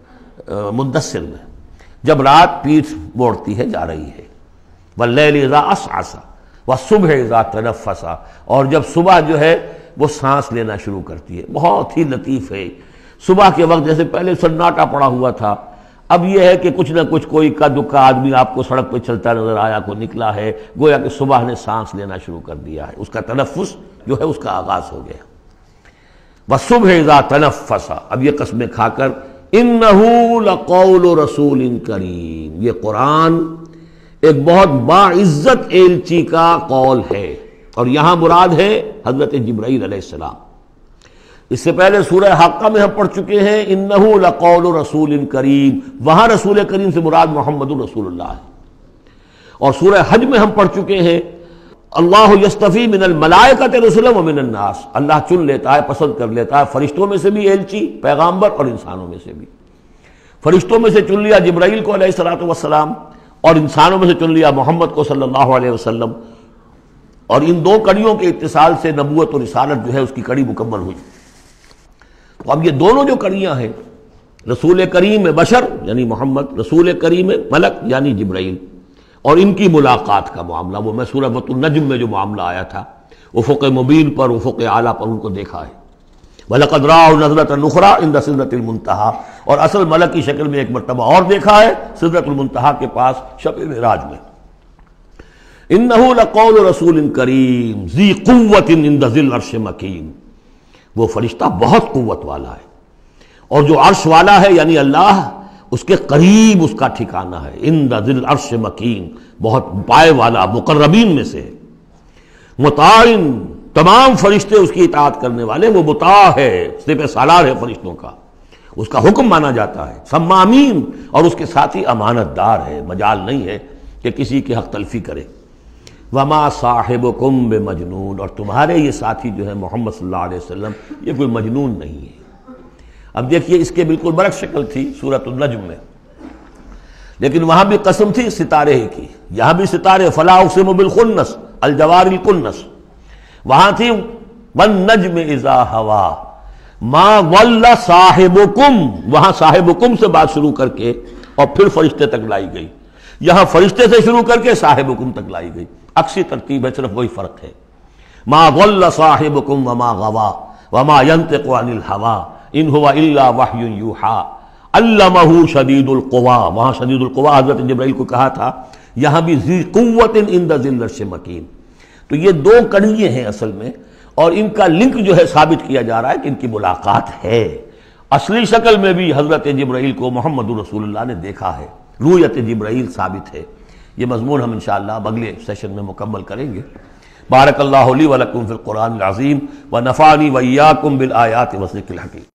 مدثر میں، جب رات پیٹھ موڑتی ہے جا رہی ہے۔ واللیل اذا عسعس والصبح اذا تنفس، اور جب صبح جو ہے وہ سانس لینا شروع کرتی ہے۔ بہت ہی لطیف ہے۔ صبح کے وقت جیسے پہلے سناٹا پڑا ہوا تھا، اب یہ ہے کہ کچھ نہ کچھ کوئی کا دکا آدمی آپ کو سڑک پہ چلتا نظر آیا، کو نکلا ہے، گویا کہ صبح نے سانس لینا شروع کر دیا ہے، اس کا تنفس جو ہے اس کا آغاز ہو گیا۔ وَالصُّبْحِ إِذَا تَنَفَّسَ، اب یہ قسمیں کھا کر إِنَّهُ لَقَوْلُ رَسُولٍ کریم، یہ قرآن ایک بہت باعزت ایلچی کا قول ہے، اور یہاں مراد ہے حضرت جبرائیل علیہ السلام۔ اس سے پہلے سورہ حاقہ میں ہم پڑھ چکے ہیں انہ لقول رسول کریم، وہاں رسول کریم سے مراد محمد رسول اللہ ہے۔ اور سورہ حج میں ہم پڑھ چکے ہیں اللہ یستفی من الملائکۃ رسلا ومن الناس، اللہ چن لیتا ہے، پسند کر لیتا ہے فرشتوں میں سے بھی ایلچی، پیغامبر، اور انسانوں میں سے بھی۔ فرشتوں میں سے چن لیا جبرائیل کو علیہ الصلوۃ والسلام، اور انسانوں میں سے چن لیا محمد کو صلی اللہ علیہ وسلم، اور ان دو کڑیوں کے اتصال سے نبوت اور رسالت جو ہے اس کی کڑی مکمل ہوئی۔ تو اب یہ دونوں جو کڑیاں ہیں، رسول کریم بشر یعنی محمد، رسول کریم ملک یعنی جبرائیل، اور ان کی ملاقات کا معاملہ، وہ میں سورہ النجم میں جو معاملہ آیا تھا، افق مبین پر، افق اعلیٰ پر ان کو دیکھا ہے۔ وَلَقَدْ رَآهُ نَزْلَةً أُخْرَىٰ عِندَ سِدْرَةِ الْمُنتَهَىٰ، اور اصل ملک کی شکل میں ایک مرتبہ اور دیکھا ہے سدرۃ المنتہا کے پاس شب معراج میں۔ إِنَّهُ لَقَوْلُ رَسُولٍ كَرِيمٍ ذِي قُوَّةٍ عِندَ ذِي الْعَرْشِ مَكِينٍ، وہ فرشتہ بہت قوت والا ہے، اور جو عرش والا ہے یعنی اللہ، اس کے قریب اس کا ٹھکانہ ہے۔ عند ذی العرش مکین، بہت پائے والا، مقربین میں سے ہے۔ مطاع، تمام فرشتے اس کی اطاعت کرنے والے، وہ مطاع ہے، سپہ سالار ہے فرشتوں کا، اس کا حکم مانا جاتا ہے۔ سمامین، اور اس کے ساتھ ہی امانت دار ہے، مجال نہیں ہے کہ کسی کی حق تلفی کرے۔ وما صاحبکم بمجنون، اور تمہارے یہ ساتھی جو ہے محمد صلی اللہ علیہ وسلم، یہ کوئی مجنون نہیں ہے۔ اب دیکھیے اس کے بالکل برعکس شکل تھی سورۃ النجم میں، لیکن وہاں بھی قسم تھی ستارے ہی کی، یہاں بھی ستارے، فلا اقسم بالخنس الجوار الکنس، وہاں تھی والنجم اذا ہوا ما ضل صاحبکم، وہاں صاحبکم سے بات شروع کر کے اور پھر فرشتے تک لائی گئی، یہاں فرشتے سے شروع کر کے صاحبکم تک لائی گئی، عکسی ترتیب ہے، صرف وہی فرق ہے۔ ما ضل صاحبکم وما غوا وما ينطق عن الهوى ان هو الا وحی یوحی علمہ شدید القویٰ، وہاں شدید القویٰ حضرت جبرائیل کو کہا تھا، یہاں بھی ذی قوت عند ذی العرش مکین۔ تو یہ دو کڑیے ہیں اصل میں، اور ان کا لنک جو ہے ثابت کیا جا رہا ہے کہ ان کی ملاقات ہے۔ اصلی شکل میں بھی حضرت جبرائیل کو محمد رسول اللہ نے دیکھا ہے، رؤیت جبرائیل ثابت ہے۔ یہ مضمون ہم انشاءاللہ اگلے سیشن میں مکمل کریں گے۔ بارک اللہ لی ولکم فی القرآن العظیم ونفعنی وإیاکم بالآیات والذکر الحکیم۔